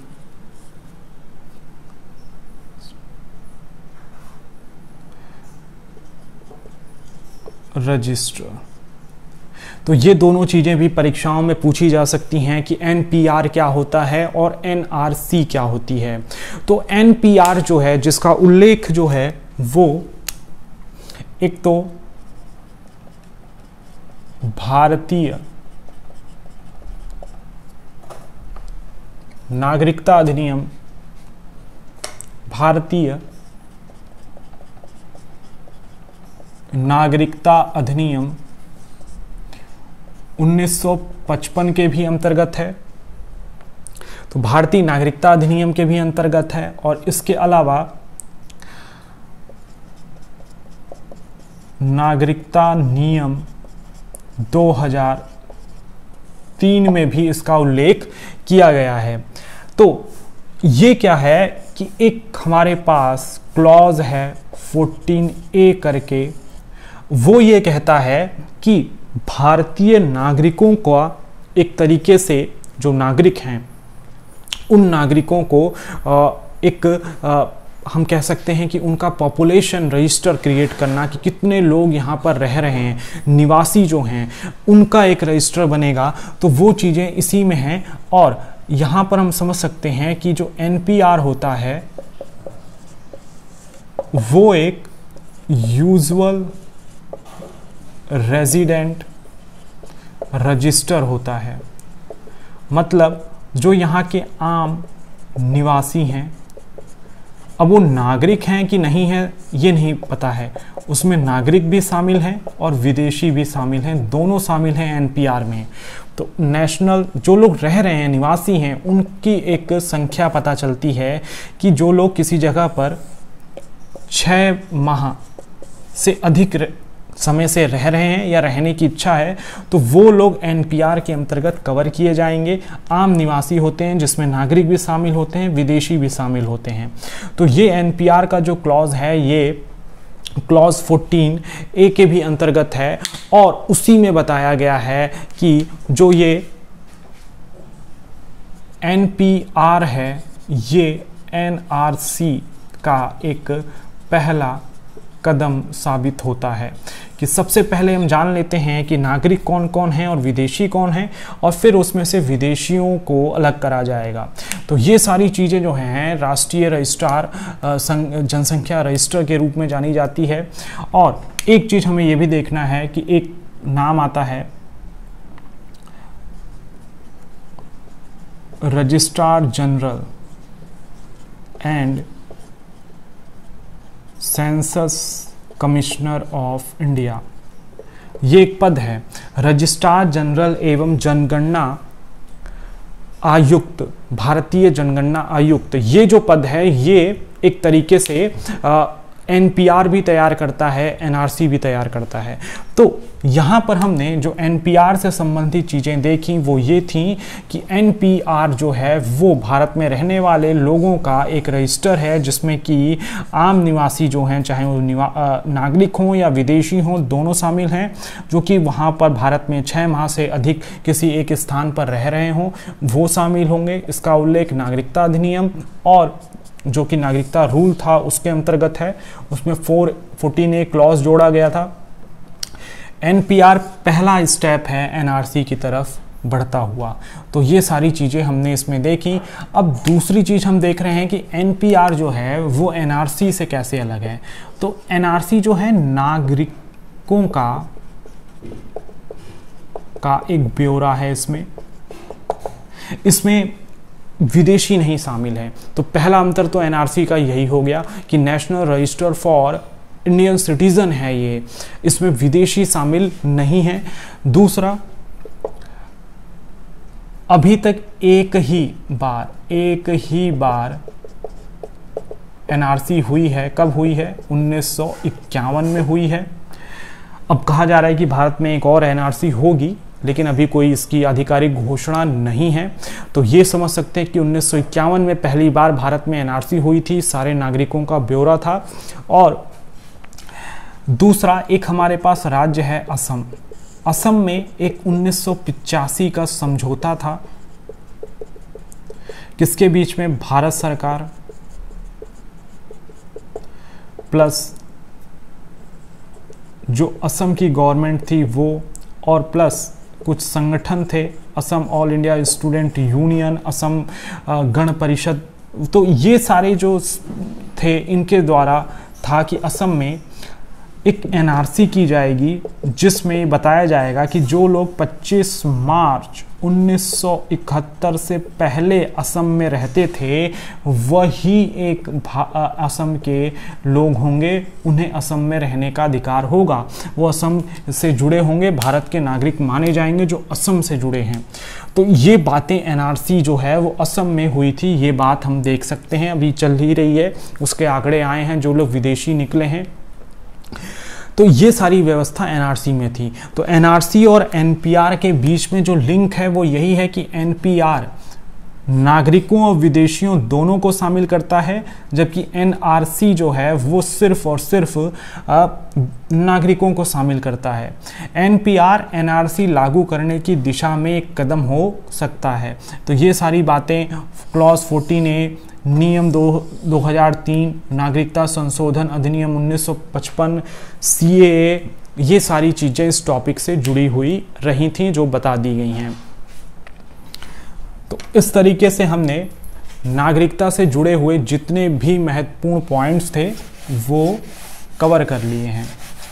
रजिस्टर। तो ये दोनों चीज़ें भी परीक्षाओं में पूछी जा सकती हैं कि एनपीआर क्या होता है और एनआरसी क्या होती है। तो एनपीआर जो है, जिसका उल्लेख जो है वो एक तो भारतीय नागरिकता अधिनियम, भारतीय नागरिकता अधिनियम 1955 के भी अंतर्गत है। तो भारतीय नागरिकता अधिनियम के भी अंतर्गत है, और इसके अलावा नागरिकता नियम 2003 में भी इसका उल्लेख किया गया है। तो ये क्या है कि एक हमारे पास क्लॉज है 14A करके, वो ये कहता है कि भारतीय नागरिकों का एक तरीके से, जो नागरिक हैं उन नागरिकों को हम कह सकते हैं कि उनका पॉपुलेशन रजिस्टर क्रिएट करना, कि कितने लोग यहाँ पर रह रहे हैं, निवासी जो हैं उनका एक रजिस्टर बनेगा। तो वो चीज़ें इसी में हैं। और यहाँ पर हम समझ सकते हैं कि जो एनपीआर होता है वो एक यूजुअल रेजिडेंट रजिस्टर होता है। मतलब जो यहाँ के आम निवासी हैं, अब वो नागरिक हैं कि नहीं हैं ये नहीं पता है, उसमें नागरिक भी शामिल हैं और विदेशी भी शामिल हैं, दोनों शामिल हैं एनपीआर में। तो नेशनल जो लोग रह रहे हैं, निवासी हैं, उनकी एक संख्या पता चलती है कि जो लोग किसी जगह पर 6 माह से अधिक समय से रह रहे हैं या रहने की इच्छा है, तो वो लोग एनपीआर के अंतर्गत कवर किए जाएंगे। आम निवासी होते हैं जिसमें नागरिक भी शामिल होते हैं, विदेशी भी शामिल होते हैं। तो ये एनपीआर का जो क्लॉज है ये क्लॉज 14A के भी अंतर्गत है, और उसी में बताया गया है कि जो ये एनपीआर है ये एनआरसी का एक पहला कदम साबित होता है। कि सबसे पहले हम जान लेते हैं कि नागरिक कौन कौन हैं और विदेशी कौन हैं, और फिर उसमें से विदेशियों को अलग करा जाएगा। तो ये सारी चीज़ें जो हैं राष्ट्रीय रजिस्ट्रार जनसंख्या रजिस्टर के रूप में जानी जाती है। और एक चीज़ हमें ये भी देखना है कि एक नाम आता है registrar general and census commissioner of India. ये एक पद है, रजिस्ट्रार जनरल एवं जनगणना आयुक्त, भारतीय जनगणना आयुक्त। ये जो पद है ये एक तरीके से एनपीआर भी तैयार करता है, एनआरसी भी तैयार करता है। तो यहाँ पर हमने जो एनपीआर से संबंधित चीज़ें देखी वो ये थी कि एनपीआर जो है वो भारत में रहने वाले लोगों का एक रजिस्टर है, जिसमें कि आम निवासी जो हैं, चाहे वो नागरिक हों या विदेशी हों, दोनों शामिल हैं, जो कि वहाँ पर भारत में 6 माह से अधिक किसी एक स्थान पर रह रहे हों, वो शामिल होंगे। इसका उल्लेख नागरिकता अधिनियम और जो कि नागरिकता रूल था उसके अंतर्गत है, उसमें 14A क्लॉज जोड़ा गया था। एनपीआर पहला स्टेप है एनआरसी की तरफ बढ़ता हुआ। तो ये सारी चीज़ें हमने इसमें देखी। अब दूसरी चीज़ हम देख रहे हैं कि एनपीआर जो है वो एनआरसी से कैसे अलग है। तो एनआरसी जो है नागरिकों का एक ब्यौरा है, इसमें विदेशी नहीं शामिल है। तो पहला अंतर तो एनआरसी का यही हो गया कि national register for Indian citizen है ये, इसमें विदेशी शामिल नहीं है। दूसरा, अभी तक एक ही बार एक ही बार एनआरसी हुई है। कब हुई है? 1951 में हुई है। अब कहा जा रहा है कि भारत में एक और एनआरसी होगी, लेकिन अभी कोई इसकी आधिकारिक घोषणा नहीं है। तो ये समझ सकते हैं कि 1951 में पहली बार भारत में एनआरसी हुई थी, सारे नागरिकों का ब्यौरा था। और दूसरा एक हमारे पास राज्य है असम। असम में एक 1985 का समझौता था, किसके बीच में? भारत सरकार प्लस जो असम की गवर्नमेंट थी वो, और प्लस कुछ संगठन थे, Assam all India student union, Assam Gana Parishad. तो ये सारे जो थे इनके द्वारा था कि असम में एक एनआरसी की जाएगी, जिसमें बताया जाएगा कि जो लोग 25 मार्च 1971 से पहले असम में रहते थे वही एक असम के लोग होंगे, उन्हें असम में रहने का अधिकार होगा। वो असम से जुड़े होंगे, भारत के नागरिक माने जाएंगे जो असम से जुड़े हैं। तो ये बातें एनआरसी जो है वो असम में हुई थी, ये बात हम देख सकते हैं, अभी चल ही रही है। उसके आंकड़े आए हैं जो लोग विदेशी निकले हैं। तो ये सारी व्यवस्था एनआरसी में थी। तो एनआरसी और एनपीआर के बीच में जो लिंक है वो यही है कि एनपीआर नागरिकों और विदेशियों दोनों को शामिल करता है, जबकि एनआरसी जो है वो सिर्फ और सिर्फ नागरिकों को शामिल करता है। एनपीआर एनआरसी लागू करने की दिशा में एक कदम हो सकता है। तो ये सारी बातें क्लॉज 14A नियम 2003, नागरिकता संशोधन अधिनियम 1955, CAA, ये सारी चीज़ें इस टॉपिक से जुड़ी हुई रही थी जो बता दी गई हैं। तो इस तरीके से हमने नागरिकता से जुड़े हुए जितने भी महत्वपूर्ण पॉइंट्स थे वो कवर कर लिए हैं।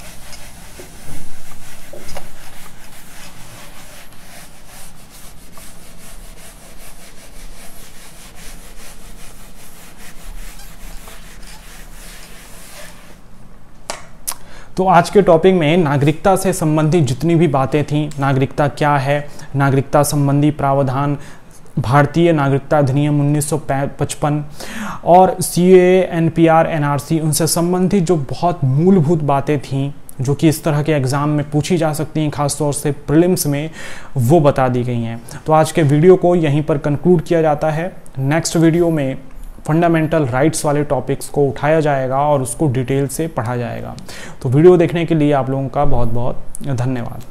तो आज के टॉपिक में नागरिकता से संबंधित जितनी भी बातें थीं, नागरिकता क्या है, नागरिकता संबंधी प्रावधान, भारतीय नागरिकता अधिनियम 1955 और CAA, NPR, NRC, उनसे संबंधित जो बहुत मूलभूत बातें थीं जो कि इस तरह के एग्ज़ाम में पूछी जा सकती हैं, खासतौर से प्रीलिम्स में, वो बता दी गई हैं। तो आज के वीडियो को यहीं पर कंक्लूड किया जाता है। नेक्स्ट वीडियो में फंडामेंटल राइट्स वाले टॉपिक्स को उठाया जाएगा और उसको डिटेल से पढ़ा जाएगा। तो वीडियो देखने के लिए आप लोगों का बहुत बहुत धन्यवाद।